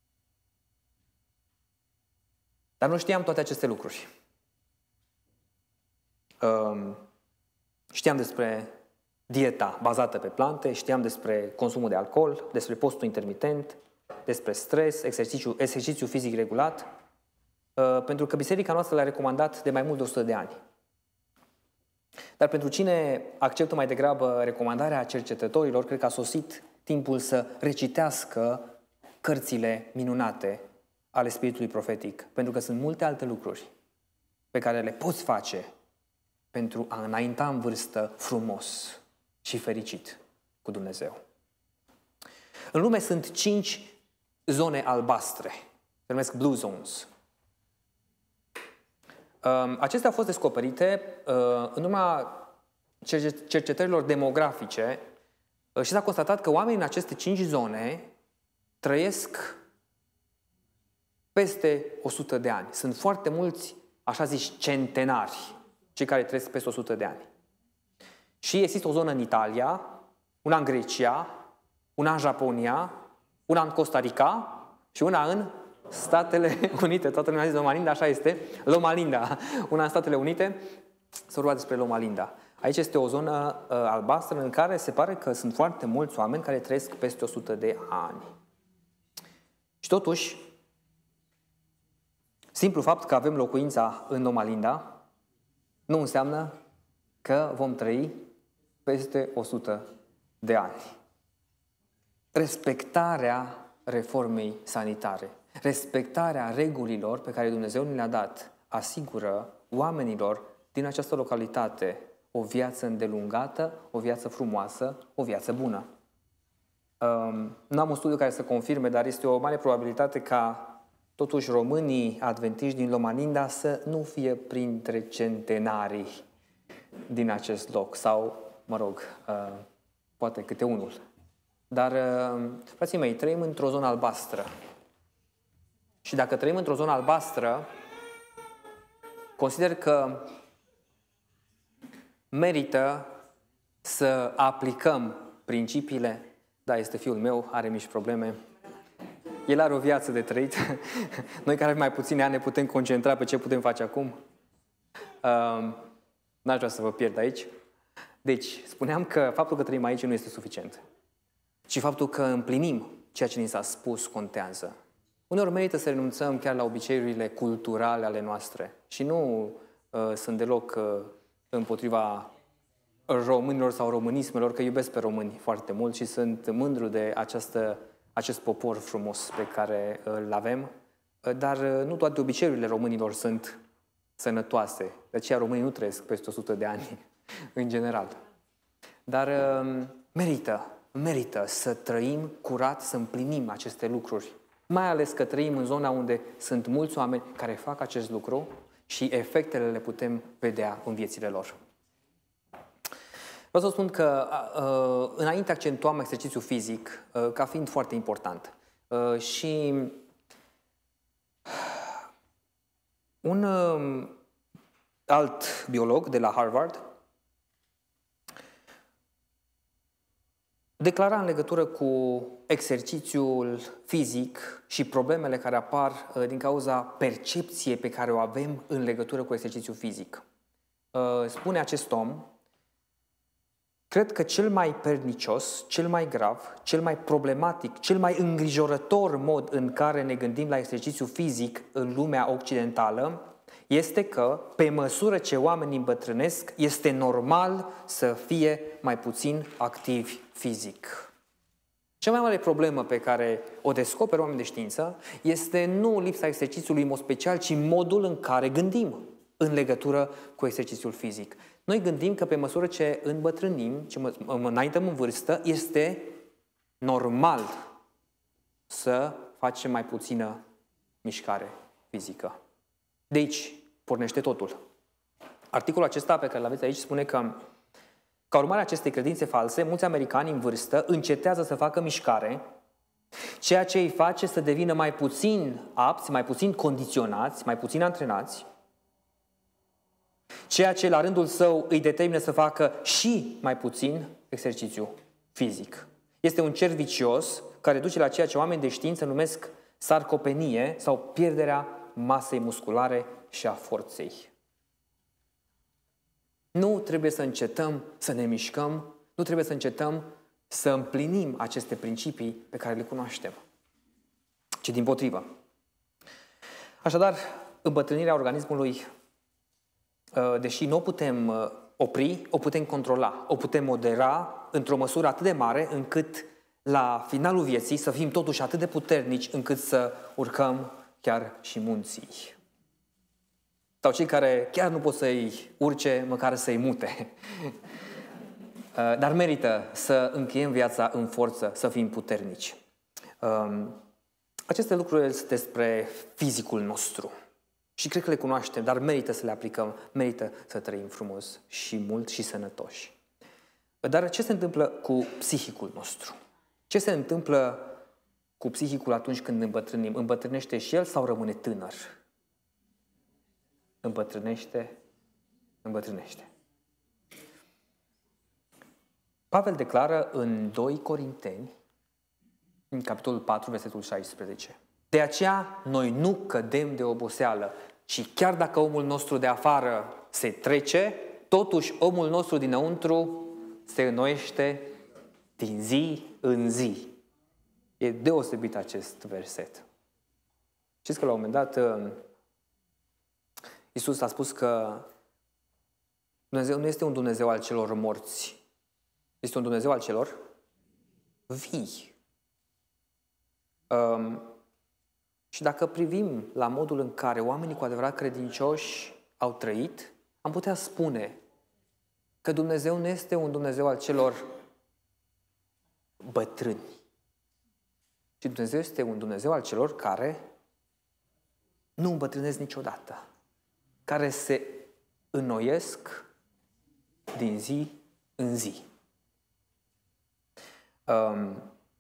Dar nu știam toate aceste lucruri. Știam despre dieta bazată pe plante, știam despre consumul de alcool, despre postul intermitent, despre stres, exercițiu, exercițiu fizic regulat, pentru că biserica noastră l-a recomandat de mai mult de o sută de ani. Dar pentru cine acceptă mai degrabă recomandarea cercetătorilor, cred că a sosit timpul să recitească cărțile minunate ale Spiritului Profetic, pentru că sunt multe alte lucruri pe care le poți face pentru a înainta în vârstă frumos și fericit cu Dumnezeu. În lume sunt cinci zone albastre, se numesc Blue Zones. Acestea au fost descoperite în urma cercetărilor demografice și s-a constatat că oamenii în aceste cinci zone trăiesc peste o sută de ani. Sunt foarte mulți, așa zici, centenari, cei care trăiesc peste o sută de ani. Și există o zonă în Italia, una în Grecia, una în Japonia, una în Costa Rica și una în Statele Unite. Toată lumea a zis Loma Linda, așa este, Loma Linda. Una în Statele Unite, să vorba despre Loma Linda. Aici este o zonă uh, albastră în care se pare că sunt foarte mulți oameni care trăiesc peste o sută de ani. Și totuși, simplu fapt că avem locuința în Loma Linda nu înseamnă că vom trăi peste o sută de ani. Respectarea reformei sanitare, respectarea regulilor pe care Dumnezeu ne le-a dat, asigură oamenilor din această localitate o viață îndelungată, o viață frumoasă, o viață bună. Um, nu am un studiu care să confirme, dar este o mare probabilitate ca totuși românii adventiști din Loma Linda să nu fie printre centenarii din acest loc. Sau, mă rog, uh, poate câte unul. Dar, uh, frații mei, trăim într-o zonă albastră. Și dacă trăim într-o zonă albastră, consider că merită să aplicăm principiile. Da, este fiul meu, are mici probleme. El are o viață de trăit. Noi care avem mai puține ani ne putem concentra pe ce putem face acum. Uh, N-aș vrea să vă pierd aici. Deci, spuneam că faptul că trăim aici nu este suficient. Ci faptul că împlinim ceea ce ni s-a spus contează. Uneori merită să renunțăm chiar la obiceiurile culturale ale noastre. Și nu uh, sunt deloc uh, împotriva românilor sau românismelor, că iubesc pe români foarte mult și sunt mândru de această, acest popor frumos pe care îl avem. Dar uh, nu toate obiceiurile românilor sunt sănătoase. De aceea românii nu trăiesc peste o sută de ani, în general. Dar uh, merită, merită să trăim curat, să împlinim aceste lucruri. Mai ales că trăim în zona unde sunt mulți oameni care fac acest lucru și efectele le putem vedea în viețile lor. Vreau să spun că uh, înainte accentuam exercițiul fizic uh, ca fiind foarte important. Uh, și un uh, alt biolog de la Harvard declara în legătură cu exercițiul fizic și problemele care apar uh, din cauza percepției pe care o avem în legătură cu exercițiul fizic. Uh, spune acest om: cred că cel mai pernicios, cel mai grav, cel mai problematic, cel mai îngrijorător mod în care ne gândim la exercițiu fizic în lumea occidentală este că, pe măsură ce oamenii îmbătrânesc, este normal să fie mai puțin activi fizic. Cea mai mare problemă pe care o descoperă oamenii de știință este nu lipsa exercițiului în mod special, ci modul în care gândim. în legătură cu exercițiul fizic. Noi gândim că pe măsură ce îmbătrânim, ce înaintăm în vârstă, este normal să facem mai puțină mișcare fizică. De aici pornește totul. Articolul acesta pe care îl aveți aici spune că, ca urmare a acestei credințe false, mulți americani în vârstă încetează să facă mișcare, ceea ce îi face să devină mai puțin apți, mai puțin condiționați, mai puțin antrenați, ceea ce la rândul său îi determină să facă și mai puțin exercițiu fizic. Este un cerc vicios care duce la ceea ce oameni de știință numesc sarcopenie sau pierderea masei musculare și a forței. Nu trebuie să încetăm să ne mișcăm, nu trebuie să încetăm să împlinim aceste principii pe care le cunoaștem, ci dimpotrivă. Așadar, îmbătrânirea organismului, deși nu o putem opri, o putem controla, o putem modera într-o măsură atât de mare încât la finalul vieții să fim totuși atât de puternici încât să urcăm chiar și munții. Sau cei care chiar nu pot să-i urce, măcar să-i mute. Dar merită să încheiem viața în forță, să fim puternici. Aceste lucruri sunt despre fizicul nostru. Și cred că le cunoaștem, dar merită să le aplicăm, merită să trăim frumos și mult și sănătoși. Dar ce se întâmplă cu psihicul nostru? Ce se întâmplă cu psihicul atunci când îmbătrânim? Îmbătrânește și el sau rămâne tânăr? Îmbătrânește, îmbătrânește. Pavel declară în doi Corinteni, în capitolul patru, versetul șaisprezece. De aceea noi nu cădem de oboseală, ci chiar dacă omul nostru de afară se trece, totuși omul nostru dinăuntru se înnoiește din zi în zi. E deosebit acest verset. Știți că la un moment dat Iisus a spus că Dumnezeu nu este un Dumnezeu al celor morți, este un Dumnezeu al celor vii. Um, și dacă privim la modul în care oamenii cu adevărat credincioși au trăit, am putea spune că Dumnezeu nu este un Dumnezeu al celor bătrâni, ci Dumnezeu este un Dumnezeu al celor care nu îmbătrânesc niciodată, care se înnoiesc din zi în zi. Um,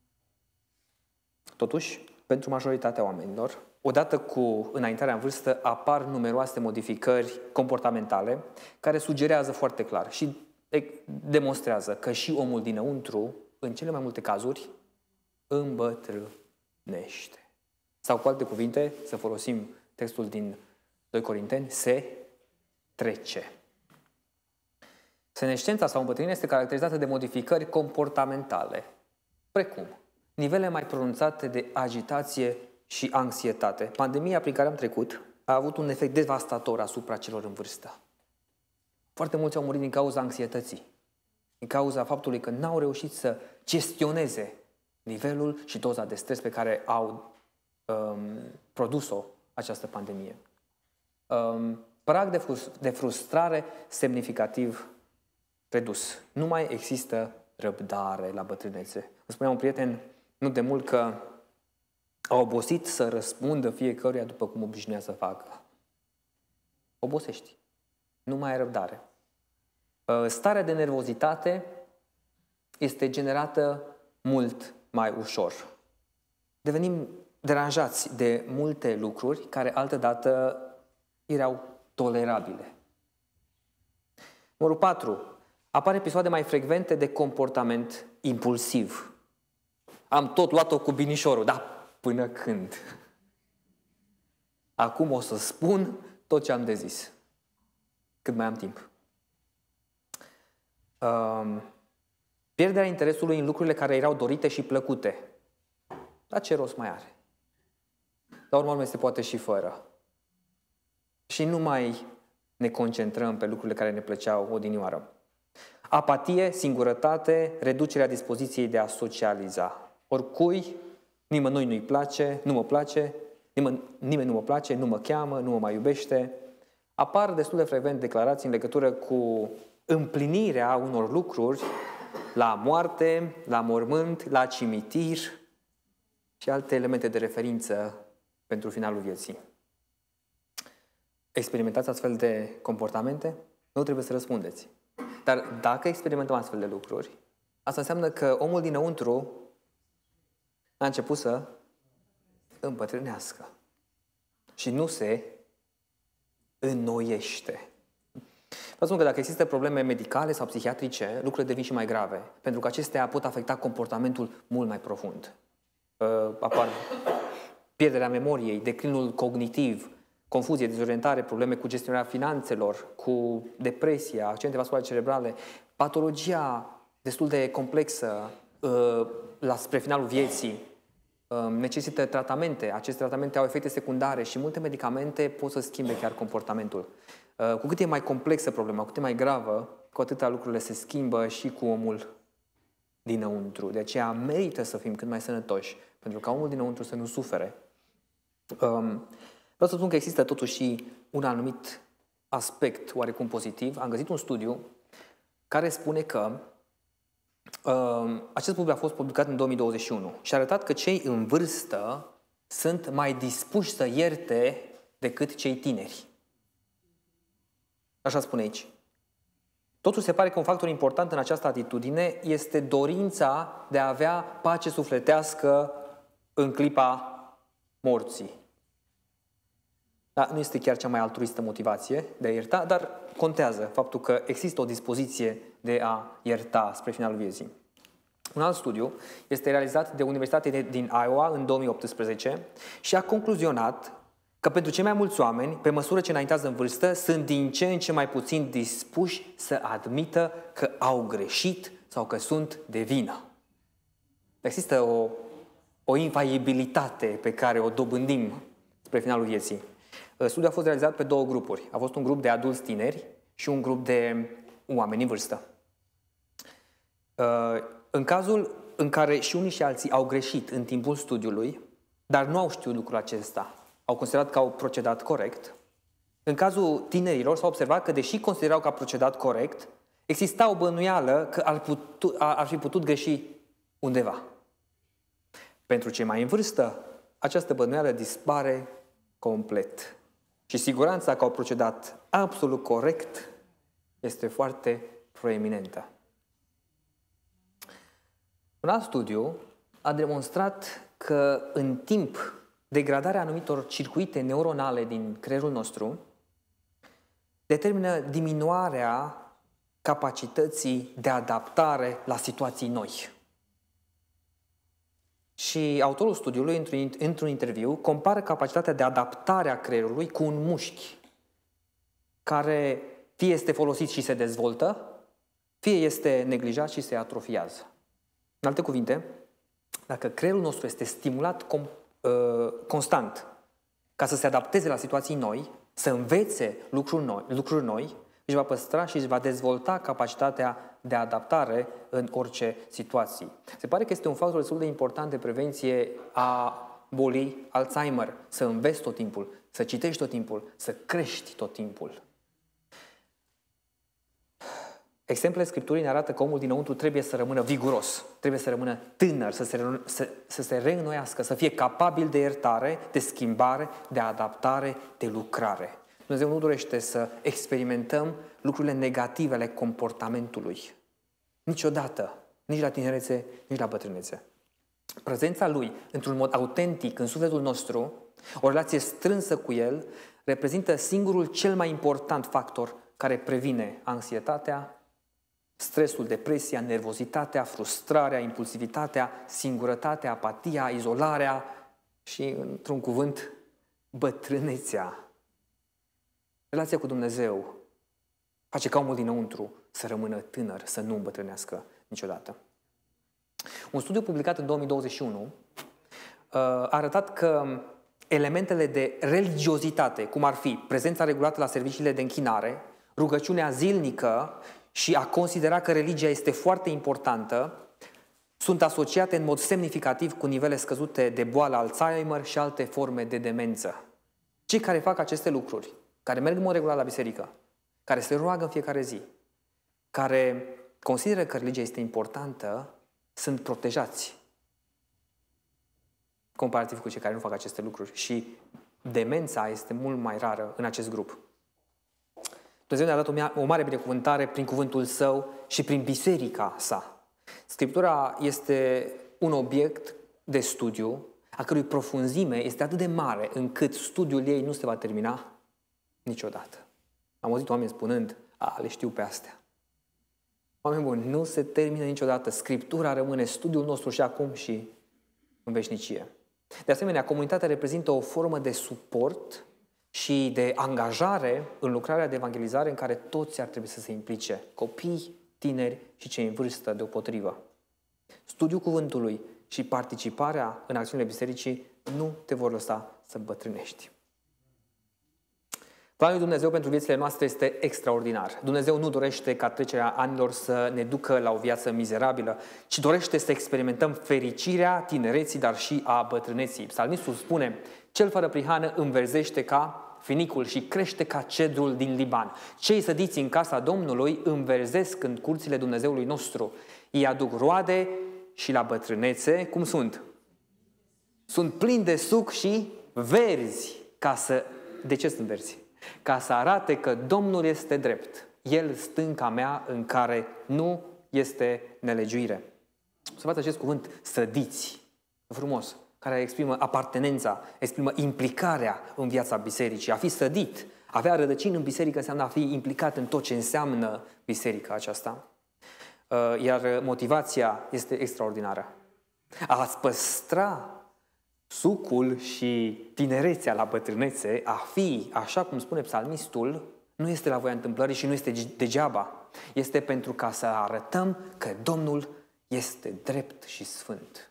totuși, pentru majoritatea oamenilor, odată cu înaintarea în vârstă, apar numeroase modificări comportamentale care sugerează foarte clar și demonstrează că și omul dinăuntru, în cele mai multe cazuri, îmbătrânește. Sau, cu alte cuvinte, să folosim textul din doi Corinteni, se trece. Senescența sau îmbătrânirea este caracterizată de modificări comportamentale, precum nivele mai pronunțate de agitație și anxietate. Pandemia prin care am trecut a avut un efect devastator asupra celor în vârstă. Foarte mulți au murit din cauza anxietății, din cauza faptului că n-au reușit să gestioneze nivelul și doza de stres pe care au um, produs-o această pandemie. Um, prag de, frust- de frustrare semnificativ redus. Nu mai există răbdare la bătrânețe. Îmi spunea un prieten nu de mult că a obosit să răspundă fiecăruia după cum obișnuia să facă. Obosești. Nu mai ai răbdare. Starea de nervozitate este generată mult mai ușor. Devenim deranjați de multe lucruri care altădată erau tolerabile. Numărul patru. Apar episoade mai frecvente de comportament impulsiv. Am tot luat-o cu binișorul, dar până când? Acum o să spun tot ce am de zis. Cât mai am timp. Um, pierderea interesului în lucrurile care erau dorite și plăcute. Dar ce rost mai are? La urmă urmei se poate și fără. Și nu mai ne concentrăm pe lucrurile care ne plăceau odinioară. Apatie, singurătate, reducerea dispoziției de a socializa. Oricui, nimănui nu-i place, nu mă place, nimeni, nimeni nu mă place, nu mă cheamă, nu mă mai iubește. apar destul de frecvent declarații în legătură cu împlinirea unor lucruri la moarte, la mormânt, la cimitir și alte elemente de referință pentru finalul vieții. Experimentați astfel de comportamente? Nu trebuie să răspundeți. Dar dacă experimentăm astfel de lucruri, asta înseamnă că omul dinăuntru a început să îmbătrânească și nu se înnoiește. Vă spun că dacă există probleme medicale sau psihiatrice, lucrurile devin și mai grave, pentru că acestea pot afecta comportamentul mult mai profund. Apar pierderea memoriei, declinul cognitiv, confuzie, dezorientare, probleme cu gestionarea finanțelor, cu depresia, accidente vasculare cerebrale, patologia destul de complexă la spre finalul vieții, necesită tratamente, aceste tratamente au efecte secundare și multe medicamente pot să schimbe chiar comportamentul. Cu cât e mai complexă problema, cu cât e mai gravă, cu atâta lucrurile se schimbă și cu omul dinăuntru. De aceea merită să fim cât mai sănătoși, pentru ca omul dinăuntru să nu sufere. Vreau să spun că există totuși și un anumit aspect oarecum pozitiv. Am găsit un studiu care spune că uh, acest studiu a fost publicat în două mii douăzeci și unu și a arătat că cei în vârstă sunt mai dispuși să ierte decât cei tineri. Așa spune aici. Totuși se pare că un factor important în această atitudine este dorința de a avea pace sufletească în clipa morții. Da, nu este chiar cea mai altruistă motivație de a ierta, dar contează faptul că există o dispoziție de a ierta spre finalul vieții. Un alt studiu este realizat de Universitatea din Iowa în două mii optsprezece și a concluzionat că pentru cei mai mulți oameni, pe măsură ce înaintează în vârstă, sunt din ce în ce mai puțin dispuși să admită că au greșit sau că sunt de vină. Există o, o infalibilitate pe care o dobândim spre finalul vieții. Studiul a fost realizat pe două grupuri. A fost un grup de adulți tineri și un grup de oameni în vârstă. În cazul în care și unii și alții au greșit în timpul studiului, dar nu au știut lucrul acesta, au considerat că au procedat corect, în cazul tinerilor s-a observat că, deși considerau că au procedat corect, exista o bănuială că ar, putu, ar fi putut greși undeva. Pentru cei mai în vârstă, această bănuială dispare complet. Și siguranța că au procedat absolut corect este foarte proeminentă. Un alt studiu a demonstrat că în timp degradarea anumitor circuite neuronale din creierul nostru determină diminuarea capacității de adaptare la situații noi. Și autorul studiului, într-un, într-un interviu, compară capacitatea de adaptare a creierului cu un mușchi care fie este folosit și se dezvoltă, fie este neglijat și se atrofiază. În alte cuvinte, dacă creierul nostru este stimulat com, uh, constant ca să se adapteze la situații noi, să învețe lucruri noi, lucruri noi, își va păstra și își va dezvolta capacitatea de adaptare în orice situație. Se pare că este un factor destul de important de prevenție a bolii Alzheimer. Să înveți tot timpul, să citești tot timpul, să crești tot timpul. Exemplele Scripturii ne arată că omul dinăuntru trebuie să rămână viguros, trebuie să rămână tânăr, să se, să, să se reînnoiască, să fie capabil de iertare, de schimbare, de adaptare, de lucrare. Dumnezeu nu dorește să experimentăm lucrurile negative ale comportamentului. Niciodată, nici la tinerețe, nici la bătrânețe. Prezența Lui, într-un mod autentic, în sufletul nostru, o relație strânsă cu El, reprezintă singurul cel mai important factor care previne anxietatea, stresul, depresia, nervozitatea, frustrarea, impulsivitatea, singurătatea, apatia, izolarea și, într-un cuvânt, bătrânețea. Relația cu Dumnezeu face ca omul dinăuntru să rămână tânăr, să nu îmbătrânească niciodată. Un studiu publicat în două mii douăzeci și unu a arătat că elementele de religiozitate, cum ar fi prezența regulată la serviciile de închinare, rugăciunea zilnică și a considera că religia este foarte importantă, sunt asociate în mod semnificativ cu nivele scăzute de boală Alzheimer și alte forme de demență. Cei care fac aceste lucruri care merg în mod regulat la biserică, care se roagă în fiecare zi, care consideră că religia este importantă, sunt protejați comparativ cu cei care nu fac aceste lucruri. Și demența este mult mai rară în acest grup. Dumnezeu ne-a dat o mare binecuvântare prin cuvântul Său și prin biserica sa. Scriptura este un obiect de studiu a cărui profunzime este atât de mare încât studiul ei nu se va termina niciodată. Am auzit oameni spunând, a, le știu pe astea. Oameni buni, nu se termină niciodată. Scriptura rămâne studiul nostru și acum și în veșnicie. De asemenea, comunitatea reprezintă o formă de suport și de angajare în lucrarea de evangelizare în care toți ar trebui să se implice, copii, tineri și cei în vârstă deopotrivă. Studiul cuvântului și participarea în acțiunile bisericii nu te vor lăsa să bătrânești. Planul lui Dumnezeu pentru viețile noastre este extraordinar. Dumnezeu nu dorește ca trecerea anilor să ne ducă la o viață mizerabilă, ci dorește să experimentăm fericirea tinereții, dar și a bătrâneții. Psalmistul spune, cel fără prihană înverzește ca finicul și crește ca cedrul din Liban. Cei sădiți în casa Domnului înverzesc în curțile Dumnezeului nostru. Ei aduc roade și la bătrânețe, cum sunt? Sunt plini de suc și verzi. Ca să... De ce sunt verzi? Ca să arate că Domnul este drept. El stânca mea în care nu este nelegiuire. Observați acest cuvânt, sădiți. Frumos. Care exprimă apartenența, exprimă implicarea în viața bisericii. A fi sădit, avea rădăcini în biserică înseamnă a fi implicat în tot ce înseamnă biserica aceasta. Iar motivația este extraordinară. A-ți păstra sucul și tinerețea la bătrânețe, a fi, așa cum spune psalmistul, nu este la voia întâmplării și nu este degeaba. Este pentru ca să arătăm că Domnul este drept și sfânt.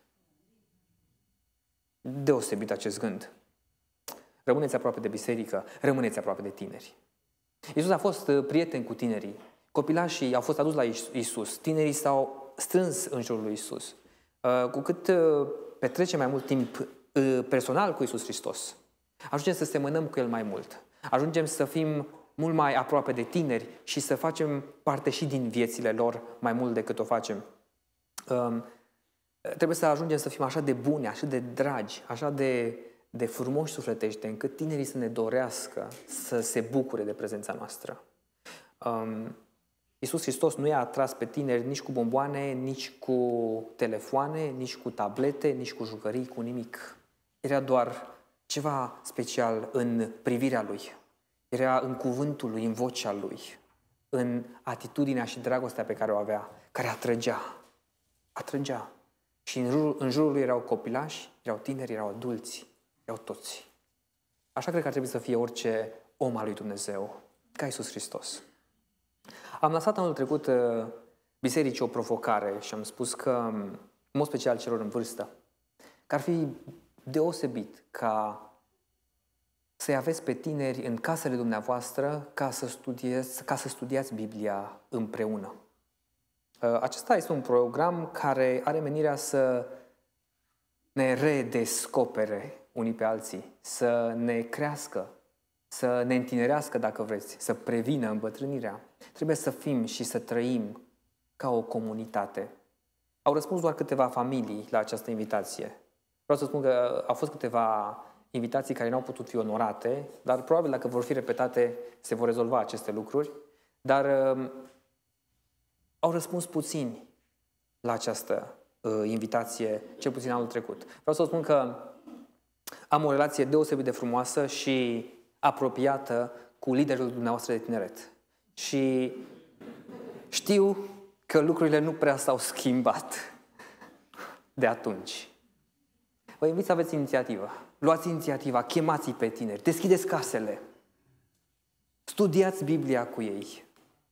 Deosebit acest gând. Rămâneți aproape de biserică, rămâneți aproape de tineri. Iisus a fost prieten cu tinerii. Copilașii au fost aduși la Iisus. Tinerii s-au strâns în jurul lui Iisus. Cu cât petrecem mai mult timp personal cu Iisus Hristos, ajungem să semănăm cu El mai mult. Ajungem să fim mult mai aproape de tineri și să facem parte și din viețile lor mai mult decât o facem. Trebuie să ajungem să fim așa de buni, așa de dragi, așa de, de frumoși sufletește, încât tinerii să ne dorească să se bucure de prezența noastră. Um, Iisus Hristos nu i-a atras pe tineri nici cu bomboane, nici cu telefoane, nici cu tablete, nici cu jucării, cu nimic. Era doar ceva special în privirea Lui. Era în cuvântul Lui, în vocea Lui, în atitudinea și dragostea pe care o avea, care atrăgea. Atrăgea. Și în jurul, în jurul Lui erau copilași, erau tineri, erau adulți, erau toți. Așa cred că ar trebui să fie orice om al lui Dumnezeu, ca Iisus Hristos. Am lăsat anul trecut bisericii o provocare și am spus că, în mod special celor în vârstă, că ar fi deosebit ca să-i aveți pe tineri în casele dumneavoastră ca să studiați, ca să studiați Biblia împreună. Acesta este un program care are menirea să ne redescopere unii pe alții, să ne crească, să ne întinerească, dacă vreți, să prevină îmbătrânirea. Trebuie să fim și să trăim ca o comunitate. Au răspuns doar câteva familii la această invitație. Vreau să spun că au fost câteva invitații care nu au putut fi onorate, dar probabil dacă vor fi repetate se vor rezolva aceste lucruri. Dar uh, au răspuns puțini la această uh, invitație, cel puțin anul trecut. Vreau să spun că am o relație deosebit de frumoasă și apropiată cu liderul dumneavoastră de tineret. Și știu că lucrurile nu prea s-au schimbat de atunci. Vă invit să aveți inițiativă. Luați inițiativa, chemați-i pe tineri, deschideți casele, studiați Biblia cu ei.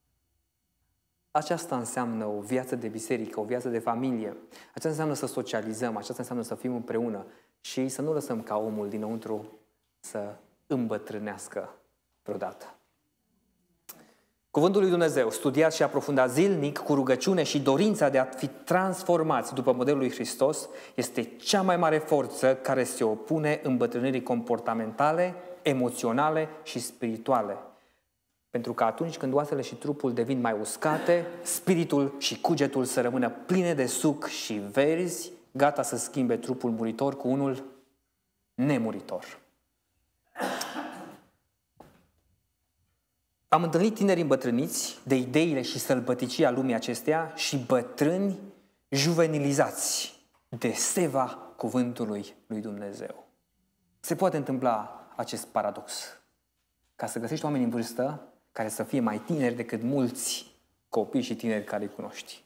Aceasta înseamnă o viață de biserică, o viață de familie. Aceasta înseamnă să socializăm, aceasta înseamnă să fim împreună și să nu lăsăm ca omul dinăuntru să îmbătrânească vreodată. Cuvântul lui Dumnezeu, studiat și aprofundat zilnic, cu rugăciune și dorința de a fi transformați după modelul lui Hristos, este cea mai mare forță care se opune îmbătrânirii comportamentale emoționale și spirituale. Pentru că atunci când oasele și trupul devin mai uscate, spiritul și cugetul să rămână pline de suc și verzi, gata să schimbe trupul muritor cu unul nemuritor. Am întâlnit tineri îmbătrâniți de ideile și sălbăticia lumii acesteia și bătrâni juvenilizați de seva cuvântului lui Dumnezeu. Se poate întâmpla acest paradox. Ca să găsești oameni în vârstă care să fie mai tineri decât mulți copii și tineri care îi cunoști.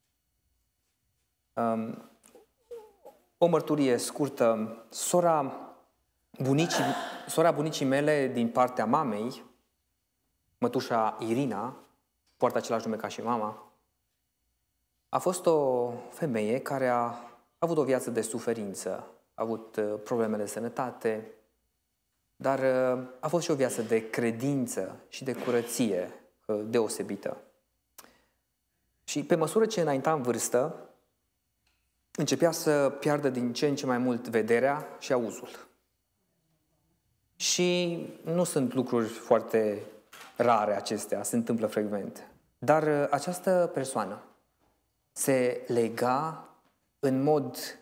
Um, o mărturie scurtă. Sora bunicii, sora bunicii mele din partea mamei, mătușa Irina, poartă același nume ca și mama, a fost o femeie care a avut o viață de suferință, a avut probleme de sănătate, dar a fost și o viață de credință și de curăție deosebită. Și pe măsură ce înainta în vârstă, începea să piardă din ce în ce mai mult vederea și auzul. Și nu sunt lucruri foarte rare acestea, se întâmplă frecvent. Dar această persoană se lega în mod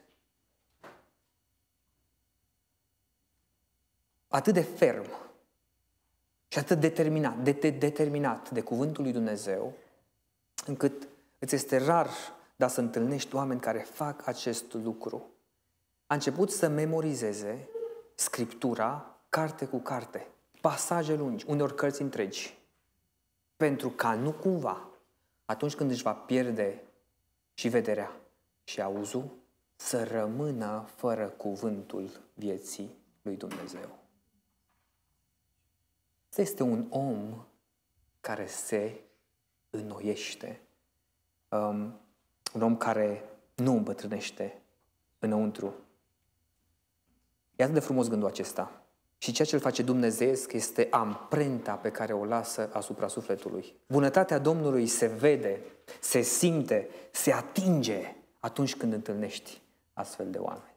atât de ferm și atât determinat, de, de, determinat de cuvântul lui Dumnezeu, încât îți este rar da să întâlnești oameni care fac acest lucru. A început să memorizeze Scriptura, carte cu carte, pasaje lungi, uneori cărți întregi, pentru ca nu cumva, atunci când își va pierde și vederea și auzul, să rămână fără cuvântul vieții lui Dumnezeu. Este un om care se înnoiește, um, un om care nu îmbătrânește înăuntru. E atât de frumos gândul acesta. Și ceea ce îl face dumnezeiesc este amprenta pe care o lasă asupra sufletului. Bunătatea Domnului se vede, se simte, se atinge atunci când întâlnești astfel de oameni.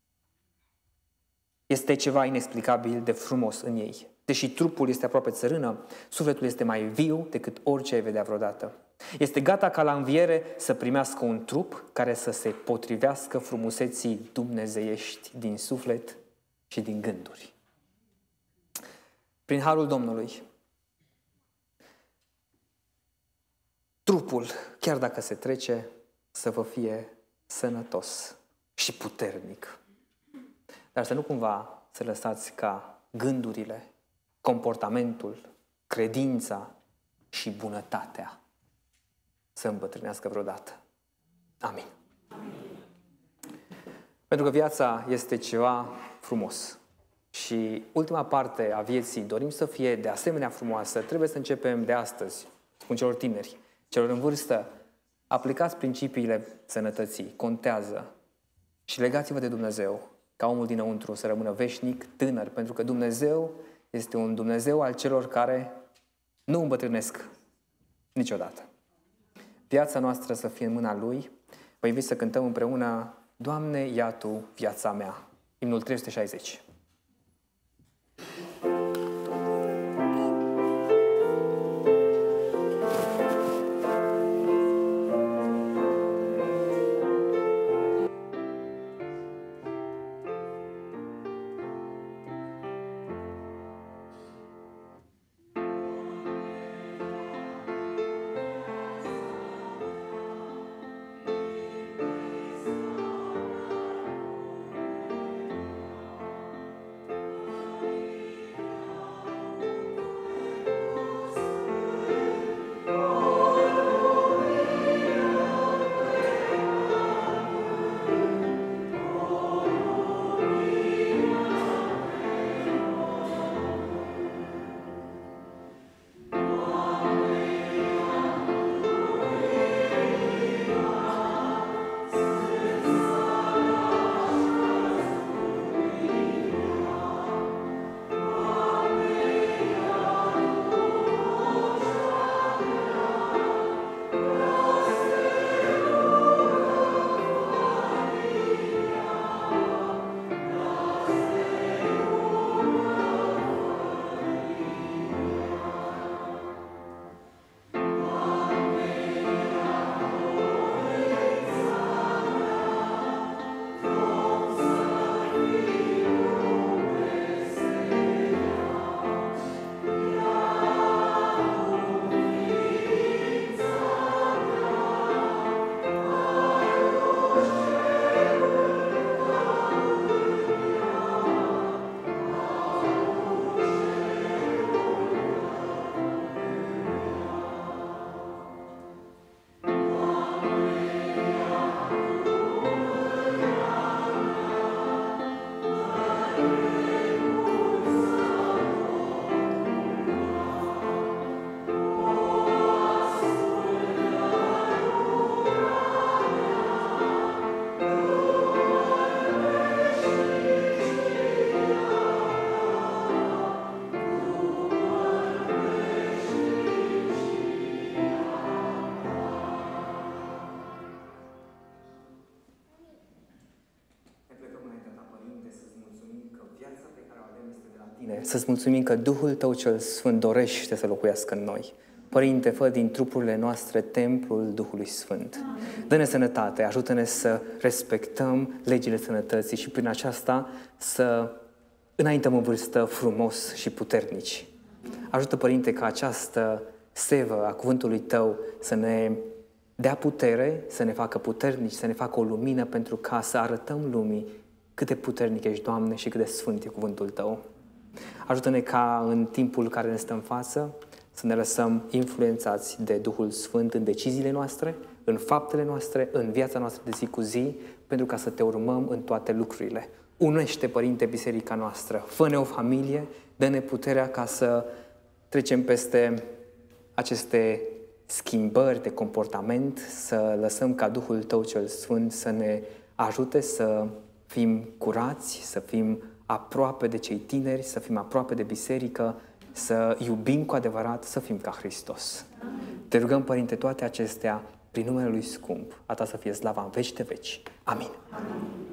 Este ceva inexplicabil de frumos în ei. Deși trupul este aproape țărână, sufletul este mai viu decât orice ai vedea vreodată. Este gata ca la înviere să primească un trup care să se potrivească frumuseții dumnezeiești din suflet și din gânduri. Prin harul Domnului, trupul, chiar dacă se trece, să vă fie sănătos și puternic. Dar să nu cumva să lăsați ca gândurile, comportamentul, credința și bunătatea să îmbătrânească vreodată. Amin. Amin. Pentru că viața este ceva frumos. Și ultima parte a vieții dorim să fie de asemenea frumoasă, trebuie să începem de astăzi, spun celor tineri, celor în vârstă, aplicați principiile sănătății, contează și legați-vă de Dumnezeu, ca omul dinăuntru să rămână veșnic, tânăr, pentru că Dumnezeu este un Dumnezeu al celor care nu îmbătrânesc niciodată. Viața noastră să fie în mâna Lui. Vă invit să cântăm împreună Doamne, ia Tu viața mea. Imnul trei sute șaizeci. Tine, să-ți mulțumim că Duhul Tău cel Sfânt dorește să locuiască în noi. Părinte, fă din trupurile noastre templul Duhului Sfânt. Dă-ne sănătate, ajută-ne să respectăm legile sănătății și prin aceasta să înaintăm în vârstă frumos și puternici. Ajută, Părinte, ca această sevă a cuvântului Tău să ne dea putere, să ne facă puternici, să ne facă o lumină pentru ca să arătăm lumii cât de puternic ești, Doamne, și cât de sfânt e cuvântul Tău. Ajută-ne ca în timpul care ne stă în față să ne lăsăm influențați de Duhul Sfânt în deciziile noastre, în faptele noastre, în viața noastră de zi cu zi, pentru ca să Te urmăm în toate lucrurile. Unește, Părinte, biserica noastră, fă-ne o familie, dă-ne puterea ca să trecem peste aceste schimbări de comportament, să lăsăm ca Duhul Tău cel Sfânt să ne ajute să fim curați, să fim aproape de cei tineri, să fim aproape de biserică, să iubim cu adevărat, să fim ca Hristos. Te rugăm, Părinte, toate acestea prin numele Lui scump, a Ta să fie slava în veci de veci. Amin. Amin.